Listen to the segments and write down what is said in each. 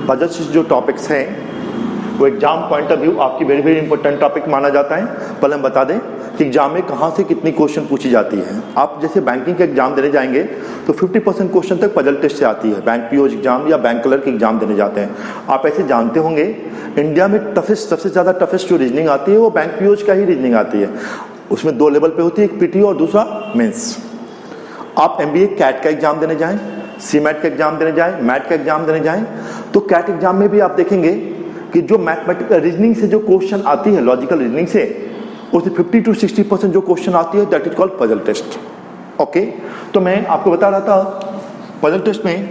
Puzzle से जो topics हैं वो एग्जाम पॉइंट ऑफ व्यू आपकी वेरी वेरी इंपॉर्टेंट टॉपिक माना जाता है। पहले हम बता दें कि एग्जाम में कहाँ से कितनी क्वेश्चन पूछी जाती है। आप जैसे बैंकिंग का एग्जाम देने जाएंगे तो 50% क्वेश्चन तक पजल टेस्ट से आती है। बैंक पीओ एग्जाम या बैंक क्लर्क एग्जाम देने जाते हैं, आप ऐसे जानते होंगे इंडिया में टफेस्ट सबसे ज़्यादा टफेस्ट जो रीजनिंग आती है वो बैंक पीओ का ही रीजनिंग आती है। उसमें 2 लेवल पे होती है, एक पीटी और दूसरा मेंस। आप एमबीए कैट का एग्जाम देने जाएं, सीमैट का एग्जाम देने जाएं, मैट का एग्जाम देने जाएं तो कैट एग्जाम में भी आप देखेंगे कि जो मैथमेटिकल रीजनिंग से जो क्वेश्चन आती है, लॉजिकल रीजनिंग से, उससे 50 to 60% जो क्वेश्चन आती है that is called puzzle test. Okay, तो मैं आपको बता रहा था पजल टेस्ट में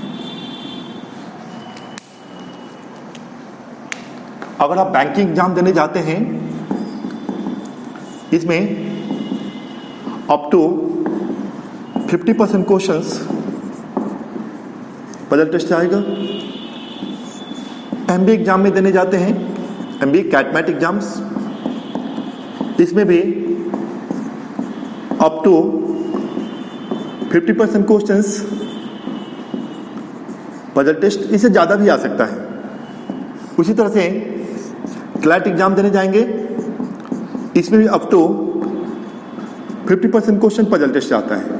अगर आप बैंकिंग एग्जाम देने जाते हैं इसमें up to 50% questions puzzle test से आएगा। एमबीए एग्जाम में देने जाते हैं, एमबीए कैटमैट एग्जाम्स, इसमें भी up to 50% questions puzzle test, इससे ज़्यादा भी आ सकता है। उसी तरह से क्लैट एग्जाम देने जाएंगे, इसमें भी up to 50% question puzzle test आता है।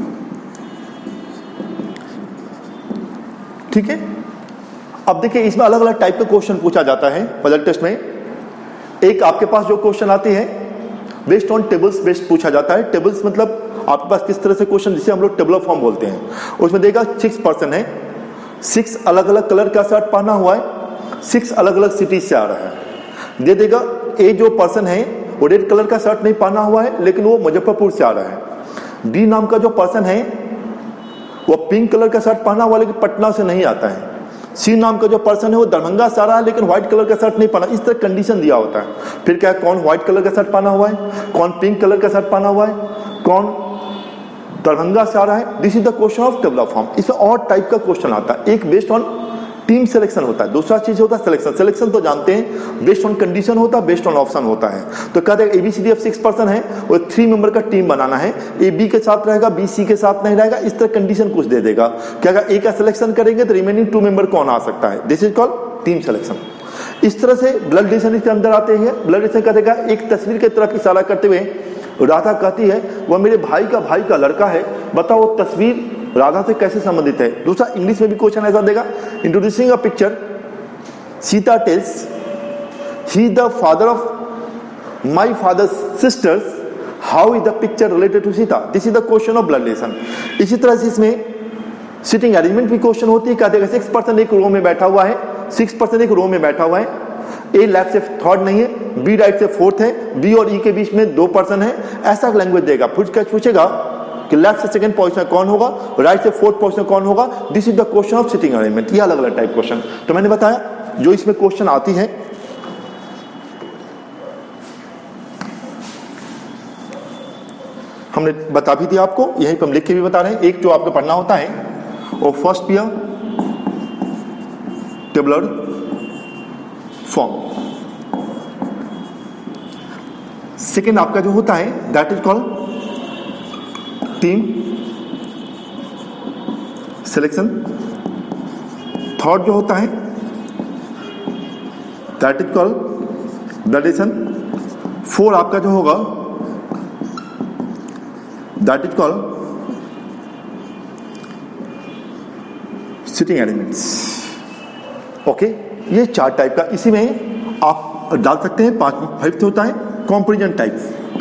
ठीक है, अब देखिए इसमें अलग अलग टाइप के क्वेश्चन पूछा जाता है पजल टेस्ट में। एक आपके पास जो क्वेश्चन आती है बेस्ड ऑन टेबल्स बेस्ड पूछा जाता है। टेबल्स मतलब आपके पास किस तरह से क्वेश्चन, जिसे हम लोग टेबलर फॉर्म बोलते हैं। उसमें देगा 6 पर्सन है, 6 अलग अलग कलर का शर्ट पहना हुआ है, 6 अलग अलग सिटीज से आ रहा है। दे देगा ए जो पर्सन है वो रेड कलर का शर्ट नहीं पहना हुआ है लेकिन वो मुजफ्फरपुर से आ रहा है। डी नाम का जो पर्सन है वो पिंक कलर का शर्ट पहना हुआ लेकिन पटना से नहीं आता है। सी नाम का जो पर्सन है वो दरभंगा से आ रहा है लेकिन व्हाइट कलर का शर्ट नहीं पहना। इस तरह कंडीशन दिया होता है। फिर क्या, कौन व्हाइट कलर का शर्ट पहना हुआ है, कौन पिंक कलर का शर्ट पहना हुआ है, कौन दरभंगा से आ रहा है। This is the question of tabular form. इसमें और टाइप का क्वेश्चन आता है। एक बेस्ड ऑन टीम सिलेक्शन होता है, दूसरा चीज होता है सिलेक्शन। सिलेक्शन तो जानते हैं बेस्ड ऑन कंडीशन होता है, बेस्ड ऑन ऑप्शन होता है। तो कहते हैं ABCD ऑफ 6 पर्सन है, वो 3 मेंबर का टीम बनाना है। A B के साथ रहेगा, B C के साथ नहीं रहेगा। इस तरह कंडीशन कुछ दे देगा कि अगर A का सिलेक्शन करेंगे तो रिमेनिंग 2 मेंबर कौन आ सकता है। This is called team selection. इस तरह से ब्लड रिलेशन इसके अंदर आते हैं। ब्लड रिलेशन का देगा एक तस्वीर की तरफ इशारा करते हुए राधा कहती है वह मेरे भाई का लड़का है, बताओ वो तस्वीर राधा से कैसे संबंधित है। दूसरा इंग्लिश में भी क्वेश्चन ऐसा देगा, introducing a picture, Sita tells he is the father of my father's sisters, how is the picture related to Sita. This is the question of blood relation. इसी तरह से इसमें सिटिंग अरेंजमेंट भी क्वेश्चन होती है। क्या देगा, 6 पर्सन एक रो में बैठा हुआ है, 6 पर्सन एक रो में बैठा हुआ है। ए लेफ्ट से थर्ड नहीं है, बी राइट से फोर्थ है, बी और ई के बीच में 2 पर्सन है। ऐसा लैंग्वेज देगा। फिर पूछेगा कि लेफ्ट से सेकंड पोजीशन कौन होगा, राइट से फोर्थ पोजीशन कौन होगा। This is the question of sitting arrangement. ये अलग अलग टाइप क्वेश्चन तो मैंने बताया जो इसमें क्वेश्चन आती है। हमने बता भी दिया आपको, यहीं पर हम लिख के भी बता रहे हैं। एक जो आपको पढ़ना होता है वो फर्स्ट पियर टेबलर फॉर्म, सेकेंड आपका जो होता है that is called team selection, third जो होता है that is called blood relation, 4 आपका जो होगा that is called sitting arrangements. Okay, ये 4 टाइप का इसी में आप डाल सकते हैं। 5 होता है कंपैरिजन टाइप।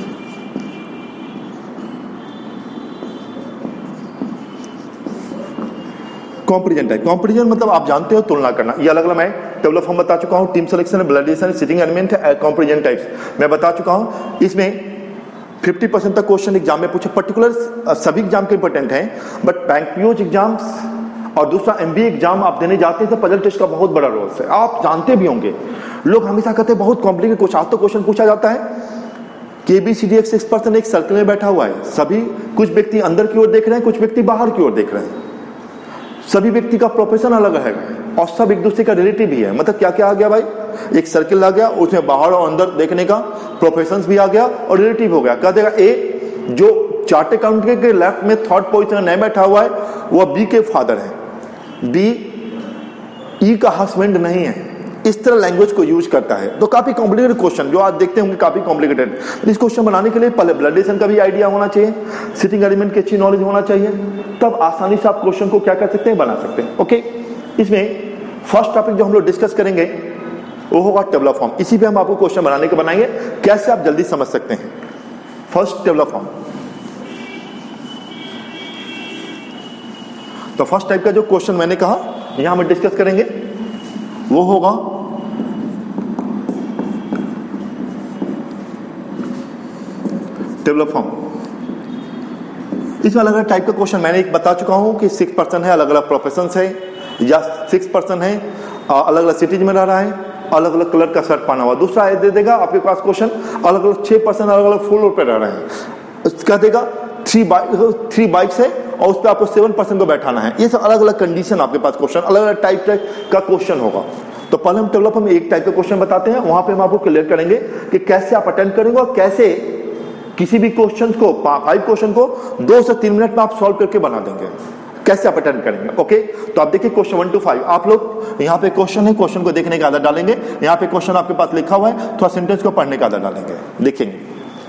कंपैरिजन मतलब आप जानते हो तुलना करना। ये अलग अलग मैं टेबलर फॉर्म बता चुका हूँ, team selection, blood relation, sitting arrangement, comparison types मैं बता चुका हूँ। इसमें 50% तक क्वेश्चन एग्जाम में पूछे। पर्टिकुलर सभी एग्जाम के इंपॉर्टेंट हैं, बट बैंक पीओ एग्जाम्स और दूसरा एमबीए एग्जाम आप देने जाते हैं तो पजल टेस्ट का बहुत बड़ा रोल है। आप जानते भी होंगे, लोग हमेशा कहते हैं बहुत कॉम्प्लिकेटेड क्वेश्चन। आज तो क्वेश्चन पूछा जाता है कि ABCD 6 पर्सन एक सर्कल में बैठा हुआ है, सभी कुछ व्यक्ति अंदर की ओर देख रहे हैं, कुछ व्यक्ति बाहर की ओर देख रहे हैं, सभी व्यक्ति का प्रोफेशन अलग है और सब एक दूसरे का रिलेटिव भी है। मतलब क्या क्या आ गया भाई, एक सर्किल आ गया, उसमें बाहर और अंदर देखने का प्रोफेशंस भी आ गया और रिलेटिव हो गया। कह देगा ए जो चार्ट अकाउंट के लेफ्ट में थर्ड पोजीशन नहीं बैठा हुआ है वो बी के फादर है, बी ई का हस्बैंड नहीं है, इस तरह लैंग्वेज को यूज करता है। तो काफी कॉम्प्लिकेटेड क्वेश्चन जो आज देखते होंगे, काफी कॉम्प्लिकेटेड। इस क्वेश्चन बनाने के लिए पहले ब्लड रिलेशन का भी आइडिया होना चाहिए, सिटिंग एलिमेंट की अच्छी नॉलेज होना चाहिए, तब आसानी से आप क्वेश्चन को क्या कर सकते हैं, बना सकते हैं। ओके, इसमें फर्स्ट टॉपिक जो हम लोग डिस्कस करेंगे वो होगा टेबुलर फॉर्म। इसी पे हम आपको क्वेश्चन बनाने के बनाएंगे, कैसे आप जल्दी समझ सकते हैं। फर्स्ट टेबुलर फॉर्म, तो फर्स्ट टाइप का जो क्वेश्चन मैंने कहा यहां हम डिस्कस करेंगे वो होगा टेबुलर फॉर्म। इसमें अलग अलग टाइप का क्वेश्चन मैंने एक बता चुका हूं कि 6 पर्सन है, अलग अलग प्रोफेशन है, या 6 पर्सन है, अलग अलग सिटीज में रह रहा है, अलग अलग कलर का शर्ट पहना हुआ। दूसरा दे देगा आपके पास क्वेश्चन, अलग अलग 6 पर्सन अलग अलग फ्लोर पे रह रहे हैं, उसका देगा 3 बाइक्स है और उस पर आपको 7 पर्सन को बैठाना है। ये सब अलग अलग कंडीशन आपके पास क्वेश्चन, अलग अलग टाइप का क्वेश्चन होगा। तो पहले हम टेबुलर फॉर्म में एक टाइप का क्वेश्चन बताते हैं, वहां पे हम आपको क्लियर करेंगे कि कैसे आप अटेंड करेंगे और कैसे किसी भी क्वेश्चन को 5 क्वेश्चन को 2 से 3 मिनट में आप सॉल्व करके बना देंगे, कैसे आप अटेंड करेंगे। ओके, तो आप देखिए क्वेश्चन 1 to 5 आप लोग यहाँ पे क्वेश्चन है, क्वेश्चन को देखने की आदत डालेंगे। यहाँ पे क्वेश्चन आपके पास लिखा हुआ है, थोड़ा सेंटेंस को पढ़ने की आदत डालेंगे, देखेंगे।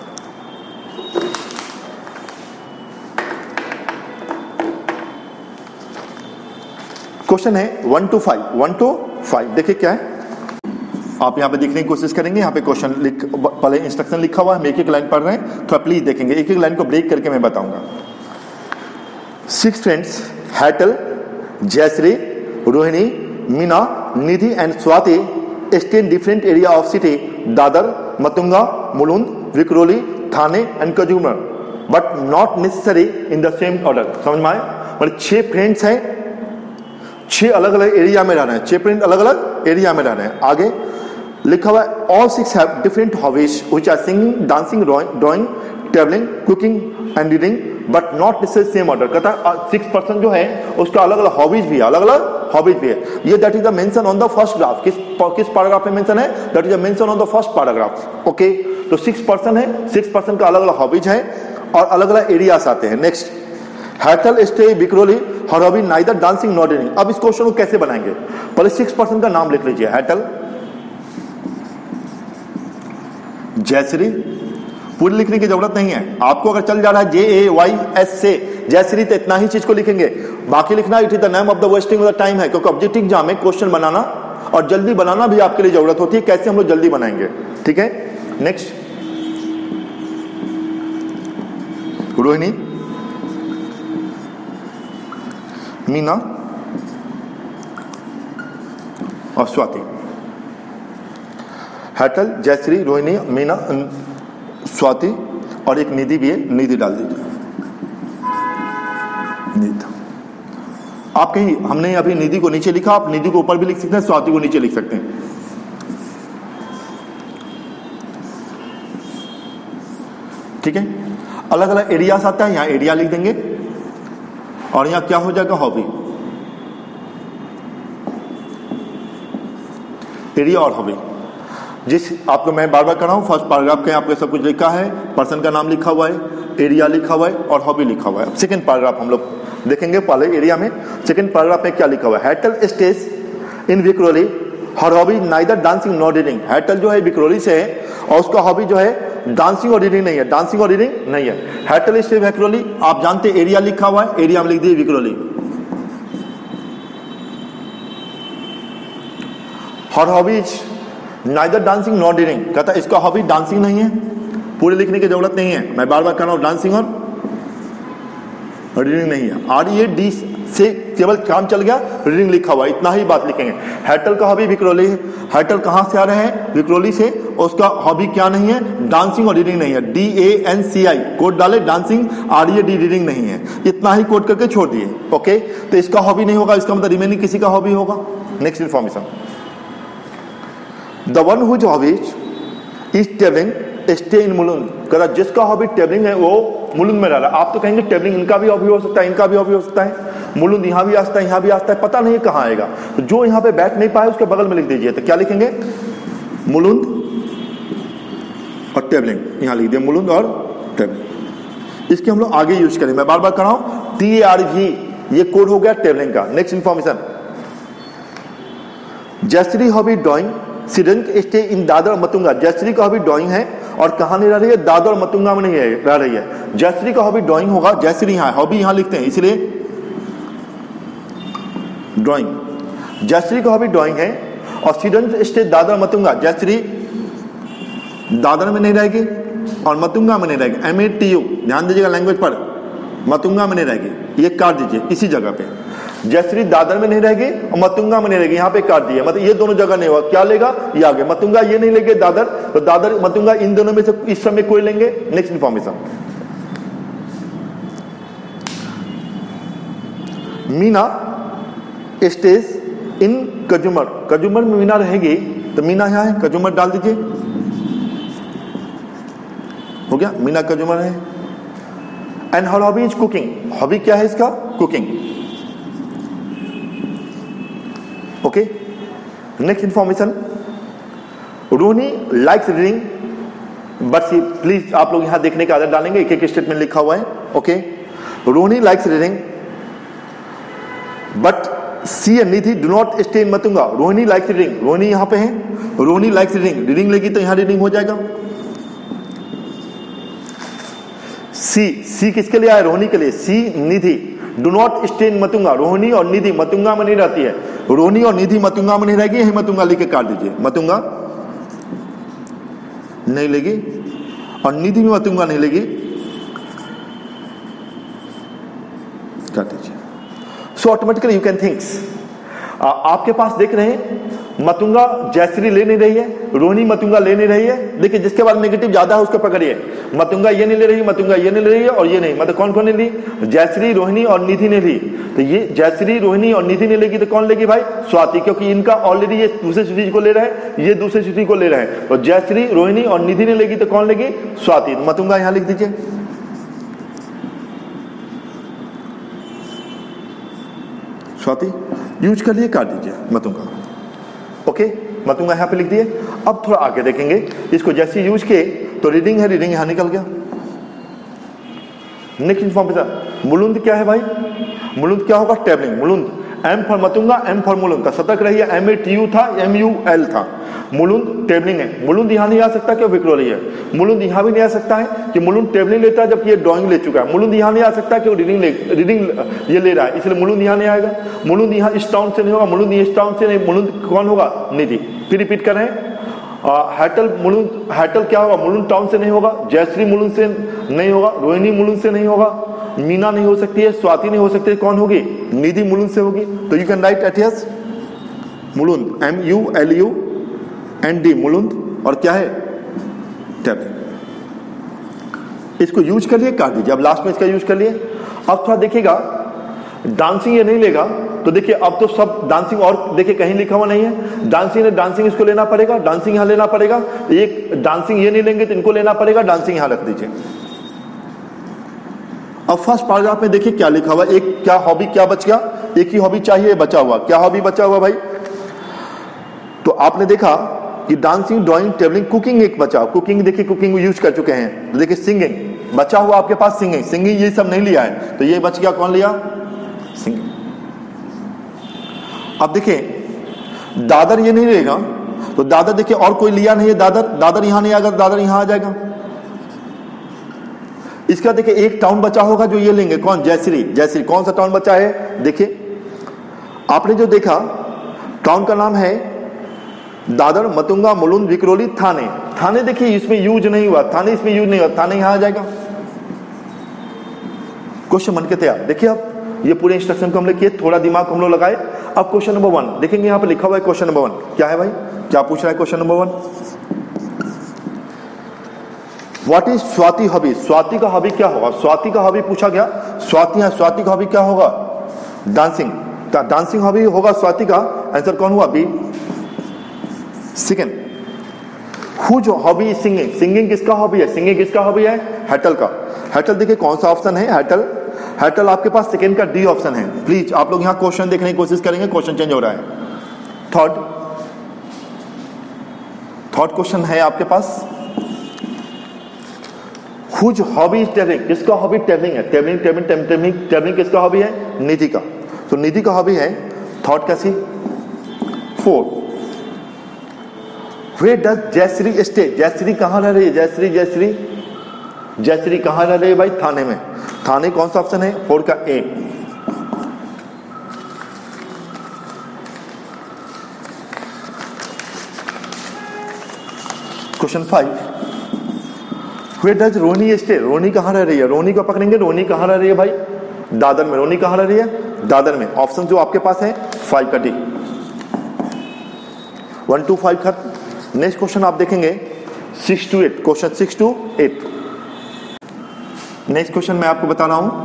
क्वेश्चन है 1 to 5 देखिए क्या है, आप यहाँ पे देखने की कोशिश करेंगे। यहाँ पे क्वेश्चन पहले इंस्ट्रक्शन लिखा हुआ है, हम एक एक लाइन पढ़ रहे हैं, थोड़ा प्लीज देखेंगे, एक एक लाइन को ब्रेक करके मैं बताऊंगा। 6 friends Hetal, Jayashree, Rohini, Meena, Nidhi and Swati stay in different area of city, Dadar, Matunga, Mulund, Vikhroli, Thane and Kanjurmarg, but not necessary in the same order. समझ में आए? मतलब 6 फ्रेंड्स हैं, 6 अलग अलग एरिया में रह रहे हैं, 6 फ्रेंड अलग अलग एरिया में रह रहे हैं। आगे लिखा हुआ है all 6 have different hobbies which are singing, dancing, drawing, travelling, cooking and reading, but not necessary same order. कहता है 6 पर्सन जो है उसका अलग अलग हॉबीज भी है, अलग अलग हॉबीज भी है। ये that is the mention on the first graph. किस पैराग्राफ में मेंशन है? That is the mention on the first paragraph. Okay, तो 6 पर्सन है, 6 पर्सन का अलग अलग हॉबीज है और अलग अलग एरियाज आते हैं। Next, Hetal stay Vikhroli, her hobby neither dancing not reading. अब इस क्वेश्चन को कैसे बनाएंगे? पहले 6 पर्सन का नाम लिख लीजिए, हैटल, जयश्री, पूरी लिखने की जरूरत नहीं है आपको। अगर चल जा रहा है JAYS से जयश्री तो इतना ही चीज को लिखेंगे, बाकी लिखना it is the name of the wasting of the time है, क्योंकि ऑब्जेक्टिव एग्जाम में क्वेश्चन बनाना और जल्दी बनाना भी आपके लिए जरूरत होती है, कैसे हम लोग जल्दी बनाएंगे। ठीक है, नेक्स्ट, रोहिणी, मीना और स्वाति। हैटल, जयश्री, रोहिणी, मीना, स्वाति और एक निधि भी है, निधि डाल दीजिए। निधि आप कहीं, हमने अभी निधि को नीचे लिखा, आप निधि को ऊपर भी लिख सकते हैं, स्वाति को नीचे लिख सकते हैं। ठीक है, अलग अलग एरियाज आता है, यहां एरिया लिख देंगे और यहां क्या हो जाएगा, हॉबी, एरिया और हॉबी। जिस आपको मैं बार बार कर रहा हूं, फर्स्ट पैराग्राफ के आपको सब कुछ लिखा है, पर्सन का नाम लिखा हुआ है, एरिया लिखा हुआ है और हॉबी लिखा हुआ है। सेकंड पैराग्राफ हम लोग देखेंगे, पहले एरिया में सेकंड पैराग्राफ में क्या लिखा हुआ है। Hetal stays in Vikhroli, her hobby neither dancing not reading. Hetal जो है विक्रोली से है और उसका हॉबी जो है डांसिंग और रीडिंग नहीं है, डांसिंग और रीडिंग नहीं है। हैटल स्टेज विक्रोली, आप जानते एरिया लिखा हुआ है, एरिया में लिख दिए Vikhroli. Her hobbies neither dancing not reading, कहता है इसका हॉबी डांसिंग नहीं है, पूरे लिखने की जरूरत नहीं है, मैं बार बार कह रहा हूं डांसिंग और रीडिंग नहीं है। READ से केवल काम चल गया, रीडिंग लिखा हुआ, इतना ही बात लिखेंगे। हैटल का हॉबी विक्रोली है, हैटल कहां से आ रहे हैं, विक्रोली से, उसका हॉबी क्या नहीं है, डांसिंग और रीडिंग नहीं है। DANCI कोड डाले, डांसिंग, READ रीडिंग नहीं है, इतना ही कोड करके छोड़ दिए। ओके, तो इसका हॉबी नहीं होगा, इसका मतलब रिमेनिंग किसी का हॉबी होगा। Next information, the one whose hobbies is travelling stay in Mulund. कहता जिसका हॉबी ट्रैवलिंग है वो मुलुंद में रह रहा है। आप तो कहेंगे ट्रैवलिंग इनका भी हॉबी हो सकता है, इनका भी हॉबी हो सकता है, मुलुंद यहाँ भी आता है, यहाँ भी आता है, पता नहीं कहाँ आएगा। तो जो यहाँ पे बैठ नहीं पाए उसके बगल में लिख दीजिए, तो क्या लिखेंगे, मुलुंद और ट्रैवलिंग, यहाँ लिख दिया मुलुंद और ट्रैवलिंग। इसके हम लोग आगे यूज करें, मैं बार बार कर रहा हूँ, TARV ये कोड हो गया ट्रैवलिंग का। Next information, Jayashree hobby drawing, she doesn't stay in Dadar और मतुंगा। जयश्री का हॉबी ड्राइंग है और कहाँ नहीं रह रही है, दादर और मतुंगा में नहीं रह रही है। जयश्री का हॉबी ड्राइंग होगा, जयश्री यहाँ हॉबी यहाँ लिखते हैं इसलिए ड्राइंग। जयश्री का हॉबी ड्राइंग है और she doesn't stay Dadar Matunga. Jayashree Dadar में नहीं रहेगी और मतुंगा में नहीं रहेगी। MATU ध्यान दीजिएगा लैंग्वेज पर, मतुंगा में नहीं रहेगी, ये काट दीजिए इसी जगह पे। जयश्री दादर में नहीं रहेगी और मतुंगा में नहीं रहेगी, यहाँ पे काट दिए, मतलब ये दोनों जगह नहीं होगा। क्या लेगा, ये आगे मतुंगा, ये नहीं लेंगे दादर, तो दादर मतुंगा इन दोनों में से इस समय कोई लेंगे। Next information, Meena stays in Kanjurmarg. Kanjurmarg में मीना रहेगी तो मीना यहाँ है, कजूमर डाल दीजिए, हो गया, मीना कजूमर है। And her hobby is cooking. Hobby क्या है इसका, cooking. Okay, next information, Rohini likes reading but she, please आप लोग यहां देखने का आदत डालेंगे, एक एक स्टेटमेंट लिखा हुआ है। Okay, Rohini likes reading but she and Nidhi do not stay in Matunga. Rohini likes reading, Rohini यहां पे है, रोहिणी लाइक्स रीडिंग, रीडिंग लेगी तो यहां रीडिंग हो जाएगा। सी किसके लिए आया, रोहिणी के लिए। She Nidhi, do not stay in Matunga. Rohini और निधि मतुंगा में नहीं रहती है, रोहिणी और निधि मतुंगा में नहीं रहेगी, यही मतुंगा लिख के काट दीजिए, मतुंगा नहीं लेगी और निधि में मतुंगा नहीं लेगी, काट दीजिए। So automatically you can thinks, आपके पास देख रहे हैं मतुंगा जयश्री ले नहीं रही है, रोहिणी मतुंगा ले नहीं रही है। देखिए जिसके बाद नेगेटिव ज्यादा है उसको पकड़िए, मतुंगा ये नहीं ले रही, मतुंगा ये नहीं ले रही है और ये नहीं, मतलब कौन कौन ने ली, जयश्री रोहिणी और निधि ने ली। तो ये जयश्री रोहिणी और निधि ने लेगी तो कौन लेगी भाई, स्वाति, क्योंकि इनका ऑलरेडी ये दूसरे सिटी को ले रहे हैं, ये दूसरे सिटी को ले रहे हैं। तो जयश्री रोहिणी और निधि ने लेगी तो कौन लेगी, स्वाति। मतुंगा यहां लिख दीजिए, स्वाति यूज कर लिए, काट दीजिए मतुंगा। ओके, मतुंगा यहां पे लिख दिए। अब थोड़ा आगे देखेंगे इसको, जैसे यूज किए तो रीडिंग है, रीडिंग यहां निकल गया। नेक्स्ट इंफॉर्मेशन, मुलुंद क्या है भाई, मुलुंद क्या होगा, travelling. Mulund, M for Matunga, M for Mulund का, सतर्क रहिए, MATU था, MUL था। मुलुंद टेबलिंग है, मुलुंद यहां नहीं आ सकता क्यों, विक्रोली है। मुलुंद यहां भी नहीं आ सकता है कि मुलुंद टेबलिंग लेता है जबकि ये ड्राइंग ले चुका है। मुलुंद यहां नहीं आ सकता क्यों, रीडिंग ये ले रहा है, इसलिए मुलुंद यहां नहीं आएगा। मुलुंद यहां इस टाउन से नहीं होगा, मुलुंद इस टाउन से नहीं, मुलुंद कौन होगा, निधि। फिर रिपीट कर रहे हैं, हैटल मुलुंद, हैटल क्या होगा, मुलुंद टाउन से नहीं होगा, जयश्री मुलुंद से नहीं होगा, रोहिणी मुलुंद से नहीं होगा, मीना नहीं हो सकती है, स्वाति नहीं हो सकती है, कौन होगी, निधि मुलुंद से होगी। तो you can write it as Mulund, MULUND Mulund, और क्या है, टेबलिंग। इसको यूज कर लिए, काट दीजिए। अब लास्ट में इसका यूज कर लिए। अब थोड़ा देखिएगा, डांसिंग ये नहीं लेगा तो देखिए अब तो सब डांसिंग, और देखिए कहीं लिखा हुआ नहीं है डांसिंग ने, डांसिंग इसको लेना पड़ेगा, डांसिंग यहां लेना पड़ेगा। एक डांसिंग ये नहीं लेंगे तो इनको लेना पड़ेगा, डांसिंग यहां रख दीजिए। अब फर्स्ट पैराग्राफ में देखिए क्या लिखा हुआ, एक क्या हॉबी क्या बच गया, एक ही हॉबी चाहिए बचा हुआ, क्या हॉबी बचा हुआ भाई। तो आपने देखा कि डांसिंग, ड्राइंग, टेबलिंग, कुकिंग एक बचा। कुकिंग देखिए, कुकिंग यूज कर चुके हैं। तो देखिए सिंगिंग बचा हुआ आपके पास, सिंगिंग, सिंगिंग ये सब नहीं लिया है तो ये बच गया, कौन लिया, सिंगिंग। अब देखिए दादर ये नहीं रहेगा तो दादर देखिए और कोई लिया नहीं है, दादर, दादर यहां नहीं आएगा, दादर यहां आ जाएगा। इसका देखिए एक टाउन बचा होगा जो ये लेंगे, कौन, जयश्री। जयश्री कौन सा टाउन बचा है, देखिए आपने जो देखा टाउन का नाम है दादर, मतुंगा, मुलुंद, विक्रोली, थाने। थाने देखिए इसमें यूज नहीं हुआ, थाने इसमें यूज नहीं हुआ, थाने यहां आ जाएगा। क्वेश्चन बन के तैयार। देखिए अब ये पूरे इंस्ट्रक्शन को हम लोग किए, थोड़ा दिमाग हम लोग लगाए। अब क्वेश्चन नंबर 1 देखेंगे, यहां पे लिखा हुआ है क्वेश्चन नंबर 1 क्या है भाई, क्या पूछ रहा है question number 1, what is Swati hobby. Swati का हॉबी क्या होगा, स्वाति का हॉबी पूछा गया। स्वाति है, स्वाति का हॉबी क्या होगा, डांसिंग। डांसिंग हॉबी होगा स्वाति का, आंसर कौन हुआ, B. Second, whose hobby singing. Singing किसका हॉबी है, सिंगिंग किसका हॉबी है, हैटल का। हैटल देखिए कौन सा ऑप्शन है, हैटल। हैटल आपके पास सेकंड का डी ऑप्शन है। प्लीज आप लोग यहां क्वेश्चन देखने की कोशिश करेंगे, क्वेश्चन चेंज हो रहा है। थर्ड क्वेश्चन है आपके पास, हुज हॉबी इज टेबलिंग। किसका हॉबी, टेबलिंग है। टेबलिंग टेबलिंग टेबलिंग टेबलिंग किसका हॉबी है, निधि का। तो निधि का हॉबी है, थॉट कैसी। 4 Where does Jayashree stay? Jayashree कहाँ रह रही है? जयश्री कहाँ रह रही है भाई? थाने में। थाने कौन सा ऑप्शन है? 4 का A. Question 5, Where does Rohini stay? Rohini कहाँ रह रही है? रोनी को पकड़ेंगे। रोनी कहाँ रह रही है भाई? दादर में। रोनी कहाँ रह रही है? दादर में। ऑप्शन जो आपके पास है 5 का डी। 1 to 5 खत्म। नेक्स्ट क्वेश्चन आप देखेंगे 6 to 8। Question 6 to 8। Next question मैं आपको बता रहा हूं,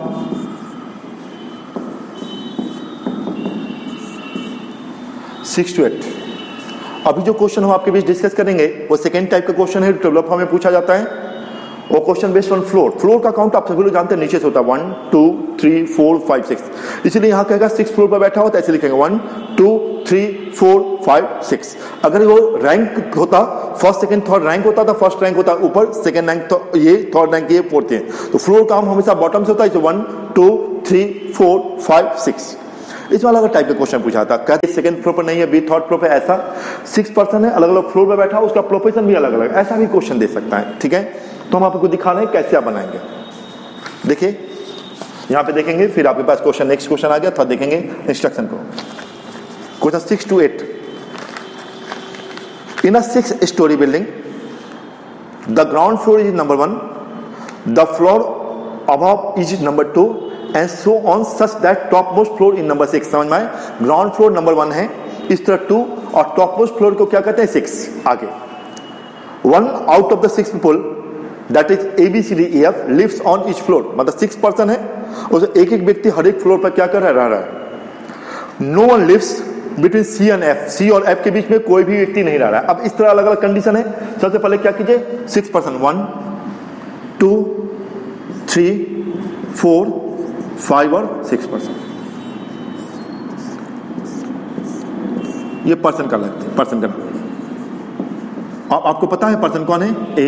सिक्स टू 8। अभी जो क्वेश्चन हम आपके बीच डिस्कस करेंगे वो सेकेंड टाइप का क्वेश्चन है, टेबल ऑफ फॉर्म में पूछा जाता है। वो question based on floor. Floor का काउंट आप सभी लोग जानते हैं, नीचे से होता है 1 2 3 4 5 6। इसलिए यहां कहेगा 6 फ्लोर पर बैठा हो तो ऐसे लिखेंगे 1 2 3 4 5 6। अगर वो रैंक होता, फर्स्ट सेकंड थर्ड रैंक होता तो फर्स्ट रैंक होता ऊपर, सेकंड रैंक तो ये, थर्ड रैंक ये, फोर्थ है। तो फ्लोर का हमेशा बॉटम से होता है। 1 2 3 4 5 6। इसमें अलग अलग टाइप के क्वेश्चन पूछा था। कहते सेकंड फ्लोर पर नहीं है, बी थर्ड फ्लोर पर, ऐसा 6 पर्सन है अलग अलग फ्लोर पर बैठा, उसका प्रोफेशन भी अलग अलग, ऐसा भी क्वेश्चन दे सकता है। ठीक है, तो हम आपको दिखा रहे हैं कैसे आप बनाएंगे। देखिए यहां पे देखेंगे, फिर आपके पास क्वेश्चन, नेक्स्ट क्वेश्चन आ गया था, देखेंगे इंस्ट्रक्शन को। Question 6 to 8। In a 6 story building the ground floor is number 1, the floor above is number 2 and so on such that top most floor in number 6। समझ में आए? ग्राउंड फ्लोर नंबर 1 है, इस तरह 2, और टॉप मोस्ट फ्लोर को क्या कहते हैं? 6। आगे 1 out of the 6 people that is ABCDEF lives on each floor। मतलब 6 पर्सन है, उसे एक एक व्यक्ति हर एक फ्लोर पर क्या कर रहा है? No one lives between C and F। C और F के बीच में कोई भी व्यक्ति नहीं रह रहा है। अब इस तरह अलग अलग कंडीशन है। सबसे पहले क्या कीजिए, 6 पर्सन 1 2 3 4 5 और 6 पर्सन। ये पर्सन का लगता है, पर्सन का नाम। आपको पता है पर्सन कौन है? A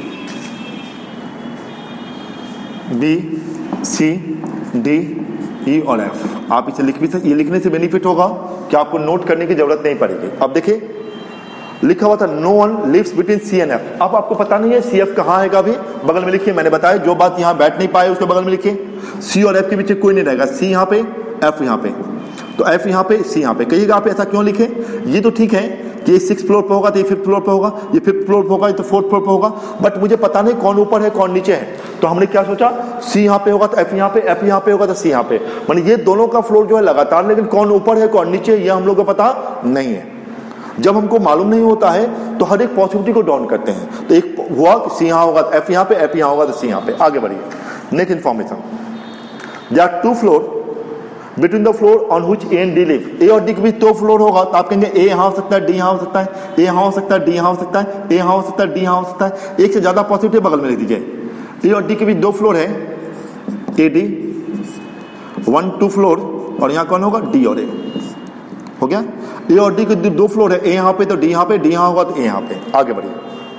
B C D E और F। आप इसे लिख भी सकते। ये लिखने से बेनिफिट होगा कि आपको नोट करने की जरूरत नहीं पड़ेगी। अब देखिए लिखा हुआ था no one lives between C and F। अब आपको पता नहीं है C F कहाँ है, अभी बगल में लिखिए। मैंने बताया जो बात यहाँ बैठ नहीं पाए उसके बगल में लिखिए। C और F के बीच कोई नहीं रहेगा। C यहाँ पे, F यहाँ पे, तो F यहाँ पे, C यहाँ पे। कहिएगा आप ऐसा क्यों लिखे? ये तो ठीक है कि ये 6th फ्लोर पे होगा तो ये 5th फ्लोर पे होगा, ये 5th फ्लोर पे होगा, ये तो 4th फ्लोर पे होगा, बट मुझे पता नहीं कौन ऊपर है कौन नीचे है। तो हमने क्या सोचा, C यहाँ पे होगा तो F यहाँ पे, F यहाँ पे होगा तो C यहाँ पे। माने ये दोनों का फ्लोर जो है लगातार, लेकिन कौन ऊपर है कौन नीचे है ये हम लोग को पता नहीं है। जब हमको मालूम नहीं होता है तो हर एक पॉसिबिलिटी को डाउन करते हैं। तो एक हुआ C यहाँ होगा तो F यहाँ पे, F यहाँ होगा तो C यहाँ पे। आगे बढ़िए, next information. There are 2 floor between the floor on which A and D live. A और D के बीच 2 फ्लोर होगा तो आप कहेंगे A यहाँ हो सकता है, D यहाँ हो सकता है, A यहाँ हो सकता है, D यहाँ हो सकता है, A यहाँ हो सकता है, D यहाँ हो सकता है। एक से ज्यादा पॉसिबिलिटी बगल में लिख दीजिए। A और D के बीच 2 फ्लोर है, A D 1 2 फ्लोर, और यहाँ कौन होगा? D और A। हो गया? A और D के 2 फ्लोर है, A यहाँ पे तो D यहाँ पे, D यहाँ होगा तो A यहाँ पे। आगे बढ़िए।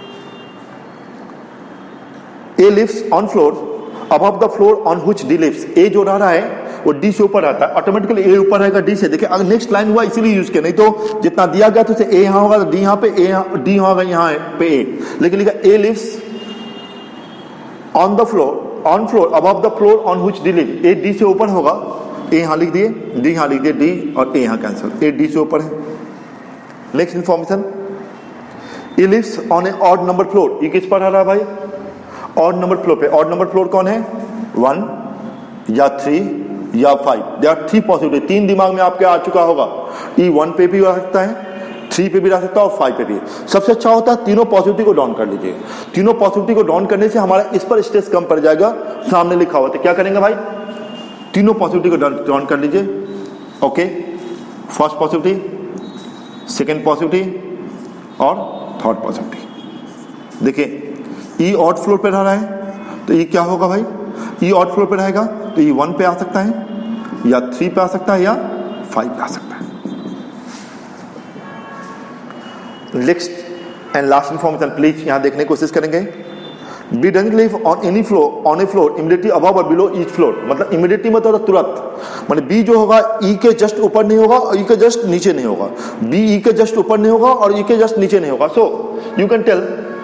A lives on floor above the floor on which D lives। A जो रह रहा है वो D से ऊपर आता है, ऑटोमेटिकली A ऊपर रहेगा D से। देखिए अगर नेक्स्ट लाइन हुआ इसीलिए यूज किया, नहीं तो जितना दिया गया तो A यहाँ होगा तो D यहाँ पे, D होगा यहाँ पे A। लेकिन लिखा A lives on the floor, on floor above the floor on which D lives। A D से ऊपर होगा, A यहाँ लिख दिए, D यहाँ लिख दिए, D और A यहाँ कैंसिल, A D से ऊपर है। Next information, A lives on a odd number floor। ये किस पर आ रहा है भाई? ऑड नंबर फ्लोर पे। ऑड नंबर फ्लोर कौन है? 1 या 3 या 5। There are 3 possibility. 3 दिमाग में आपके आ चुका होगा। E 1 पे भी आ सकता है, 3 पे भी रह सकता है और 5 पे भी। सबसे अच्छा होता है तीनों पॉसिबिलिटी को डाउन कर लीजिए। तीनों पॉसिबिलिटी को डाउन करने से हमारा इस पर स्ट्रेस कम पड़ जाएगा। सामने लिखा हुआ तो क्या करेंगे भाई? तीनों पॉसिबिलिटी को डाउन कर लीजिए। Okay, first possibility, second possibility और थर्ड पॉसिबिलिटी। देखिए E ऑड फ्लोर पे रह रहा है तो ये क्या होगा भाई? E ऑड फ्लोर पे रहेगा तो ये 1 पे आ सकता है या 3 पे आ सकता है या 5 पे आ सकता है। Next and last information please यहां देखने की कोशिश करेंगे। B doesn't live on any floor on a floor immediately above और बिलो ईच फ्लोर, मतलब इमीडिएटली मतलब तुरंत, मतलब बी जो होगा ई के जस्ट ऊपर नहीं होगा और ई के जस्ट नीचे नहीं होगा, बी ई के जस्ट ऊपर नहीं होगा और ई के जस्ट नीचे नहीं होगा। So you can tell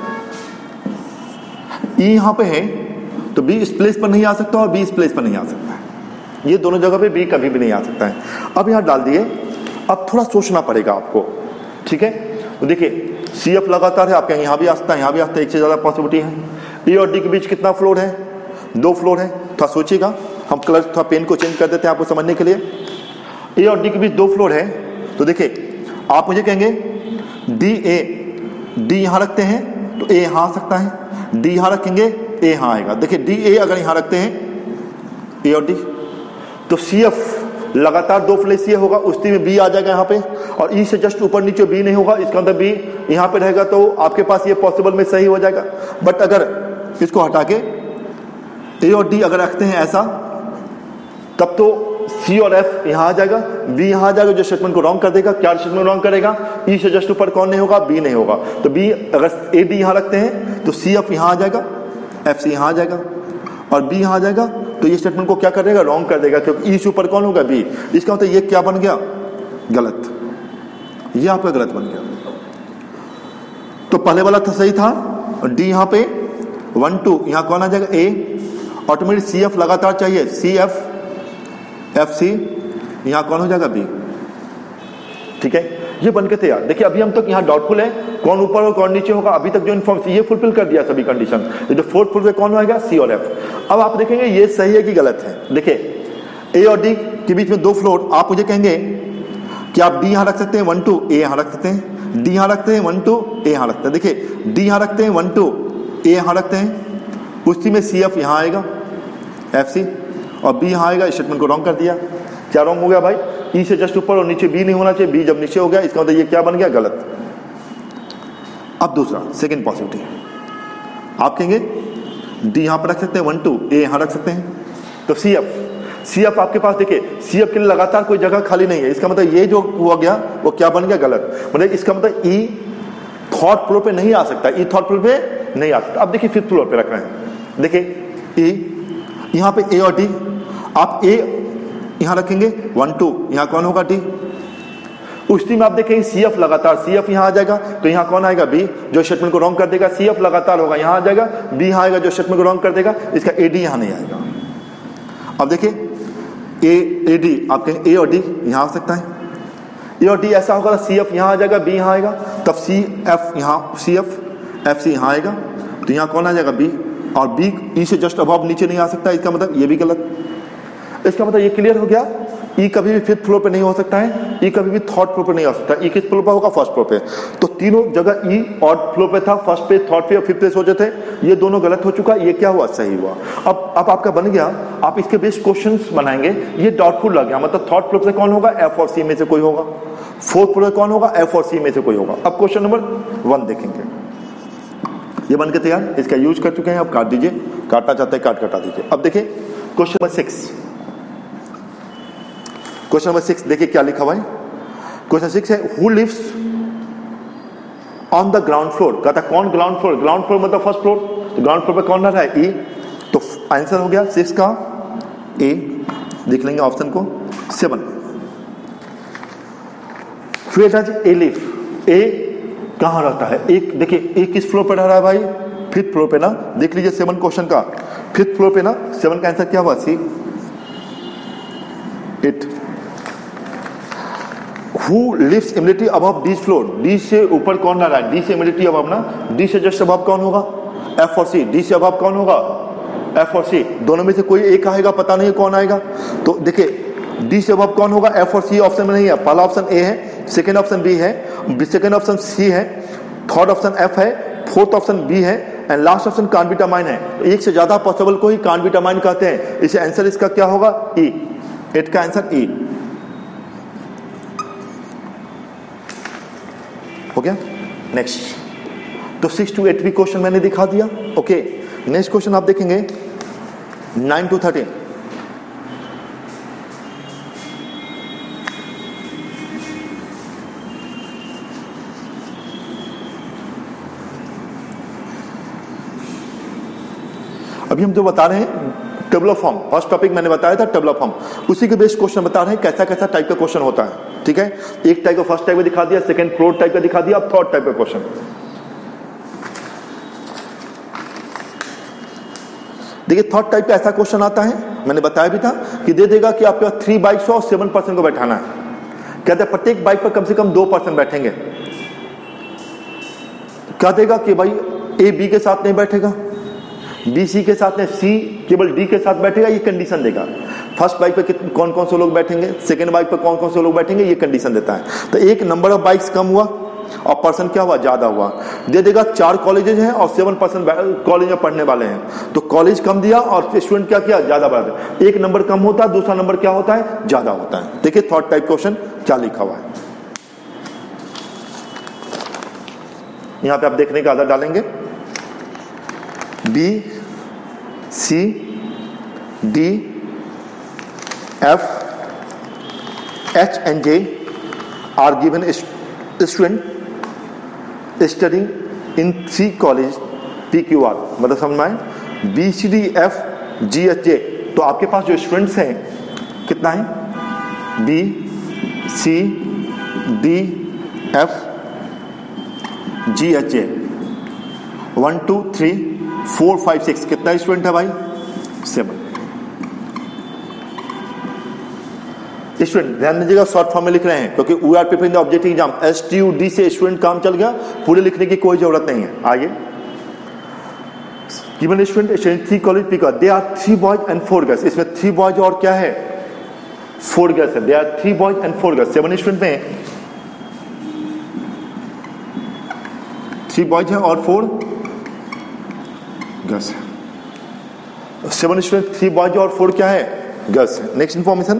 E यहां पे है तो बी इस प्लेस पर नहीं आ सकता और बी इस प्लेस पर नहीं आ सकता है, ये दोनों जगह पे बी कभी भी नहीं आ सकता है। अब यहां डाल दिए, अब थोड़ा सोचना पड़ेगा आपको, ठीक है। तो देखिए सी एफ लगातार है, आपके यहाँ भी आ सकता है, यहाँ भी आ सकता है, एक से ज्यादा पॉसिबिलिटी है। ए और डी के बीच कितना फ्लोर है, 2 फ्लोर है। थोड़ा सोचिएगा, हम कलर थोड़ा पेन को चेंज कर देते हैं आपको समझने के लिए। ए और डी के बीच 2 फ्लोर है, तो देखिए आप मुझे कहेंगे डी ए, डी यहां रखते हैं तो ए यहां आ सकता है, डी यहां रखेंगे ए यहां आएगा। देखिए डी ए अगर यहां रखते हैं ए और डी, तो सी एफ लगातार 2 फ्लैश ये होगा, उसी में बी आ जाएगा यहाँ पे, और ई से जस्ट ऊपर नीचे बी नहीं होगा, इसका मतलब बी यहाँ पे रहेगा, तो आपके पास ये पॉसिबल में सही हो जाएगा। बट अगर इसको हटा के ए और डी अगर रखते हैं ऐसा, तब तो सी और एफ यहाँ आ जाएगा, बी यहाँ आ जाएगा, जो स्टेटमेंट को रॉन्ग कर देगा। क्या स्टेटमेंट रॉन्ग करेगा, ई से जस्ट ऊपर कौन नहीं होगा, बी नहीं होगा, तो बी अगर ए डी यहाँ रखते हैं तो सी एफ यहाँ आ जाएगा, एफ सी यहाँ आ जाएगा और बी यहाँ आ जाएगा, तो ये स्टेटमेंट को क्या कर देगा, रॉन्ग कर देगा, क्योंकि ई से ऊपर कौन होगा, बी। इसका मतलब ये क्या बन गया, गलत, ये आपका गलत बन गया। तो पहले वाला था सही था, डी यहाँ पे 1 2 यहाँ कौन आ जाएगा, ए, ऑटोमेटिक सी एफ लगातार चाहिए, सी एफ एफ सी, यहाँ कौन हो जाएगा, बी, ठीक है। ये बन के तैयार। देखिए अभी हम तक यहाँ डाउटफुल है कौन ऊपर और कौन नीचे होगा, अभी तक जो इन्फॉर्मेशन ये फुलफिल कर दिया सभी कंडीशन, ये जो 4th फ्लोर पे कौन आएगा, सी और एफ। अब आप देखेंगे ये सही है कि गलत है। देखिए ए और डी के बीच में 2 फ्लोर, आप मुझे कहेंगे कि आप डी यहाँ रख सकते हैं 1 2, ए यहाँ रख सकते हैं, डी यहाँ रखते हैं 1 2, ए यहाँ रखते हैं। देखिए डी यहाँ रखते हैं 1 2, ए यहाँ रखते हैं, उसी में सी एफ यहाँ आएगा, एफ सी, और बी यहाँ आएगा। स्टेटमेंट को रॉन्ग कर दिया। क्या रॉन्ग हो गया भाई, ई से जस्ट ऊपर और नीचे बी नहीं होना चाहिए, बी जब नीचे हो गया, इसका मतलब ये क्या बन गया, गलत। अब दूसरा सेकंड पॉसिबिलिटी, आप कहेंगे डी यहाँ पर रख सकते हैं 1 2, ए यहाँ रख सकते हैं, तो सी एफ आपके पास देखिए सी एफ के लिए लगातार कोई जगह खाली नहीं है, इसका मतलब ये जो हुआ गया वो क्या बन गया, गलत। मतलब इसका मतलब ई थर्ड फ्लोर पे नहीं आ सकता, ई थर्ड फ्लोर पे नहीं आ सकता। अब देखिए 5th फ्लोर पे रख रहे हैं, देखिए ई यहाँ पे ए और डी, आप ए यहाँ रखेंगे 1 2, यहाँ कौन होगा, डी। उसी में आप देखेंगे सी एफ लगातार, सी एफ यहाँ आ जाएगा, तो यहाँ कौन आएगा, बी, जो स्टेटमेंट को रॉन्ग कर देगा। सी एफ लगातार होगा, यहाँ आ जाएगा, बी यहाँ आएगा, जो स्टेटमेंट को रॉन्ग कर देगा, इसका ए डी यहाँ नहीं आएगा। अब देखिए ए डी, आप कहें ए और डी यहाँ आ सकता है, ए और डी ऐसा होगा, सी एफ यहाँ आ जाएगा, बी यहाँ आएगा, तब सी एफ यहाँ, सी एफ सी यहाँ आएगा, तो यहाँ कौन आ जाएगा, बी, और बी ई से जस्ट अबव नीचे नहीं आ सकता, इसका मतलब ये भी गलत। इसका मतलब ये क्लियर हो गया, ई कभी भी 5th फ्लोर पे नहीं हो सकता है, ई कभी भी 3rd फ्लोर पे नहीं हो सकता। ई किस फ्लोर पे होगा, 1st फ्लोर पे। तो तीनों जगह ई और फ्लोर पे था, 1st पे, 3rd पे और 5th पे सोचे थे, ये दोनों गलत हो चुका, ये क्या हुआ, सही हुआ। अब आपका बन गया, आप इसके बेस्ड क्वेश्चंस बनाएंगे। ये डाउटफुल लग गया, मतलब 3rd फ्लोर पे कौन होगा, एफ और सी में से कोई होगा, 4th फ्लोर पे कौन होगा, एफ और सी में से कोई होगा। अब क्वेश्चन नंबर 1 देखेंगे, ये बन के तैयार, इसका यूज कर चुके हैं, अब काट दीजिए, काटना चाहते हैं कटा दीजिए। अब देखिए क्वेश्चन नंबर 6, क्वेश्चन नंबर 6 देखिए क्या लिखा हुआ है। क्वेश्चन 6 है, who lives on the ground floor. कहता कौन ग्राउंड फ्लोर, ग्राउंड फ्लोर मतलब 1st फ्लोर, तो ग्राउंड फ्लोर पे कौन रह रहा है, ई। तो आंसर हो गया 6 का ए, देख लेंगे ऑप्शन को। 7, where does A live, A कहां रहता है, एक देखिए ए किस फ्लोर पे रह रहा है भाई, 5th फ्लोर पे ना। देख लीजिए 7 क्वेश्चन का 5th फ्लोर पे ना, 7 का आंसर क्या हुआ, सी। 8, Who lives immediately above D floor? D से ऊपर कौन रह रहा है, D से immediately above ना, D से जस्ट above कौन होगा, F और C। D से above कौन होगा, F और C, दोनों में से कोई एक आएगा, पता नहीं कौन आएगा। तो देखिए D से above कौन होगा, F और C ऑप्शन में नहीं है। पहला ऑप्शन A है, सेकेंड ऑप्शन B है, सेकेंड ऑप्शन C है, थर्ड ऑप्शन F है, फोर्थ ऑप्शन B है, and last option can't be determine है। एक से ज्यादा पॉसिबल को ही कांट बी डिटरमाइन कहते हैं। इसे आंसर इसका क्या होगा, E। 8 का आंसर E हो गया। नेक्स्ट, तो 6 to 8 भी क्वेश्चन मैंने दिखा दिया। ओके, नेक्स्ट क्वेश्चन आप देखेंगे 9 to 13। अभी हम जो बता रहे हैं table of form, first topic मैंने बताया था टेबल ऑफ फॉर्म, उसी के बेस्ड क्वेश्चन बता रहे हैं कैसा कैसा टाइप का क्वेश्चन होता है। ठीक है, एक टाइप का फर्स्ट टाइप का दिखा दिया, सेकंड फोर्थ टाइप का दिखा दिया, अब थर्ड टाइप का क्वेश्चन। देखिए थर्ड टाइप का ऐसा क्वेश्चन आता है, मैंने बताया भी था कि दे देगा कि आपके पास 3 बाइक्स और 7% को बैठाना है। कहते हैं प्रत्येक बाइक पर कम से कम 2% बैठेंगे। क्या देगा कि भाई ए बी के साथ नहीं बैठेगा, बी सी के साथ नहीं, सी केवल डी के साथ बैठेगा, ये कंडीशन देगा। फर्स्ट बाइक पे कौन कौन से लोग बैठेंगे, सेकंड बाइक पे कौन कौन से लोग बैठेंगे, ये कंडीशन देता है। तो एक नंबर ऑफ बाइक्स कम हुआ और पर्सन क्या हुआ, ज्यादा हुआ। दे देगा 4 कॉलेजेस हैं और 7% कॉलेज में पढ़ने वाले हैं, तो कॉलेज कम दिया और स्टूडेंट क्या किया, ज्यादा बढ़ा। एक नंबर कम होता है, दूसरा नंबर क्या होता है, ज्यादा होता है। देखिए थर्ड टाइप क्वेश्चन क्या लिखा हुआ है, यहां पे आप देखने का आदत डालेंगे। B C D F H and J are given student studying in 3 college PQR, मतलब समझ में आए, B C D F G H J. तो आपके पास जो स्टूडेंट्स हैं कितना है, B C D F G H J, 1 2 3 4 5 6, कितना स्टूडेंट है भाई, 7 स्टूडेंट। ध्यान दीजिएगा शॉर्ट फॉर्म में लिख रहे हैं क्योंकि we are preparing the objective exam, STUD से स्टूडेंट काम चल गया, पूरे लिखने की कोई जरूरत नहीं है। आगे गिवन स्टूडेंट 3 कॉलेज पिक, they are 3 boys and 4 girls. इसमें 3 बॉयज और क्या है, 4 गर्ल्स है। They are 3 boys and 4 girls, 7 student में 3 बॉयज है और 4 गर्ल्स है। 7 स्टूडेंट, 3 बॉयज और 4 क्या है, गर्ल्स है। Next information,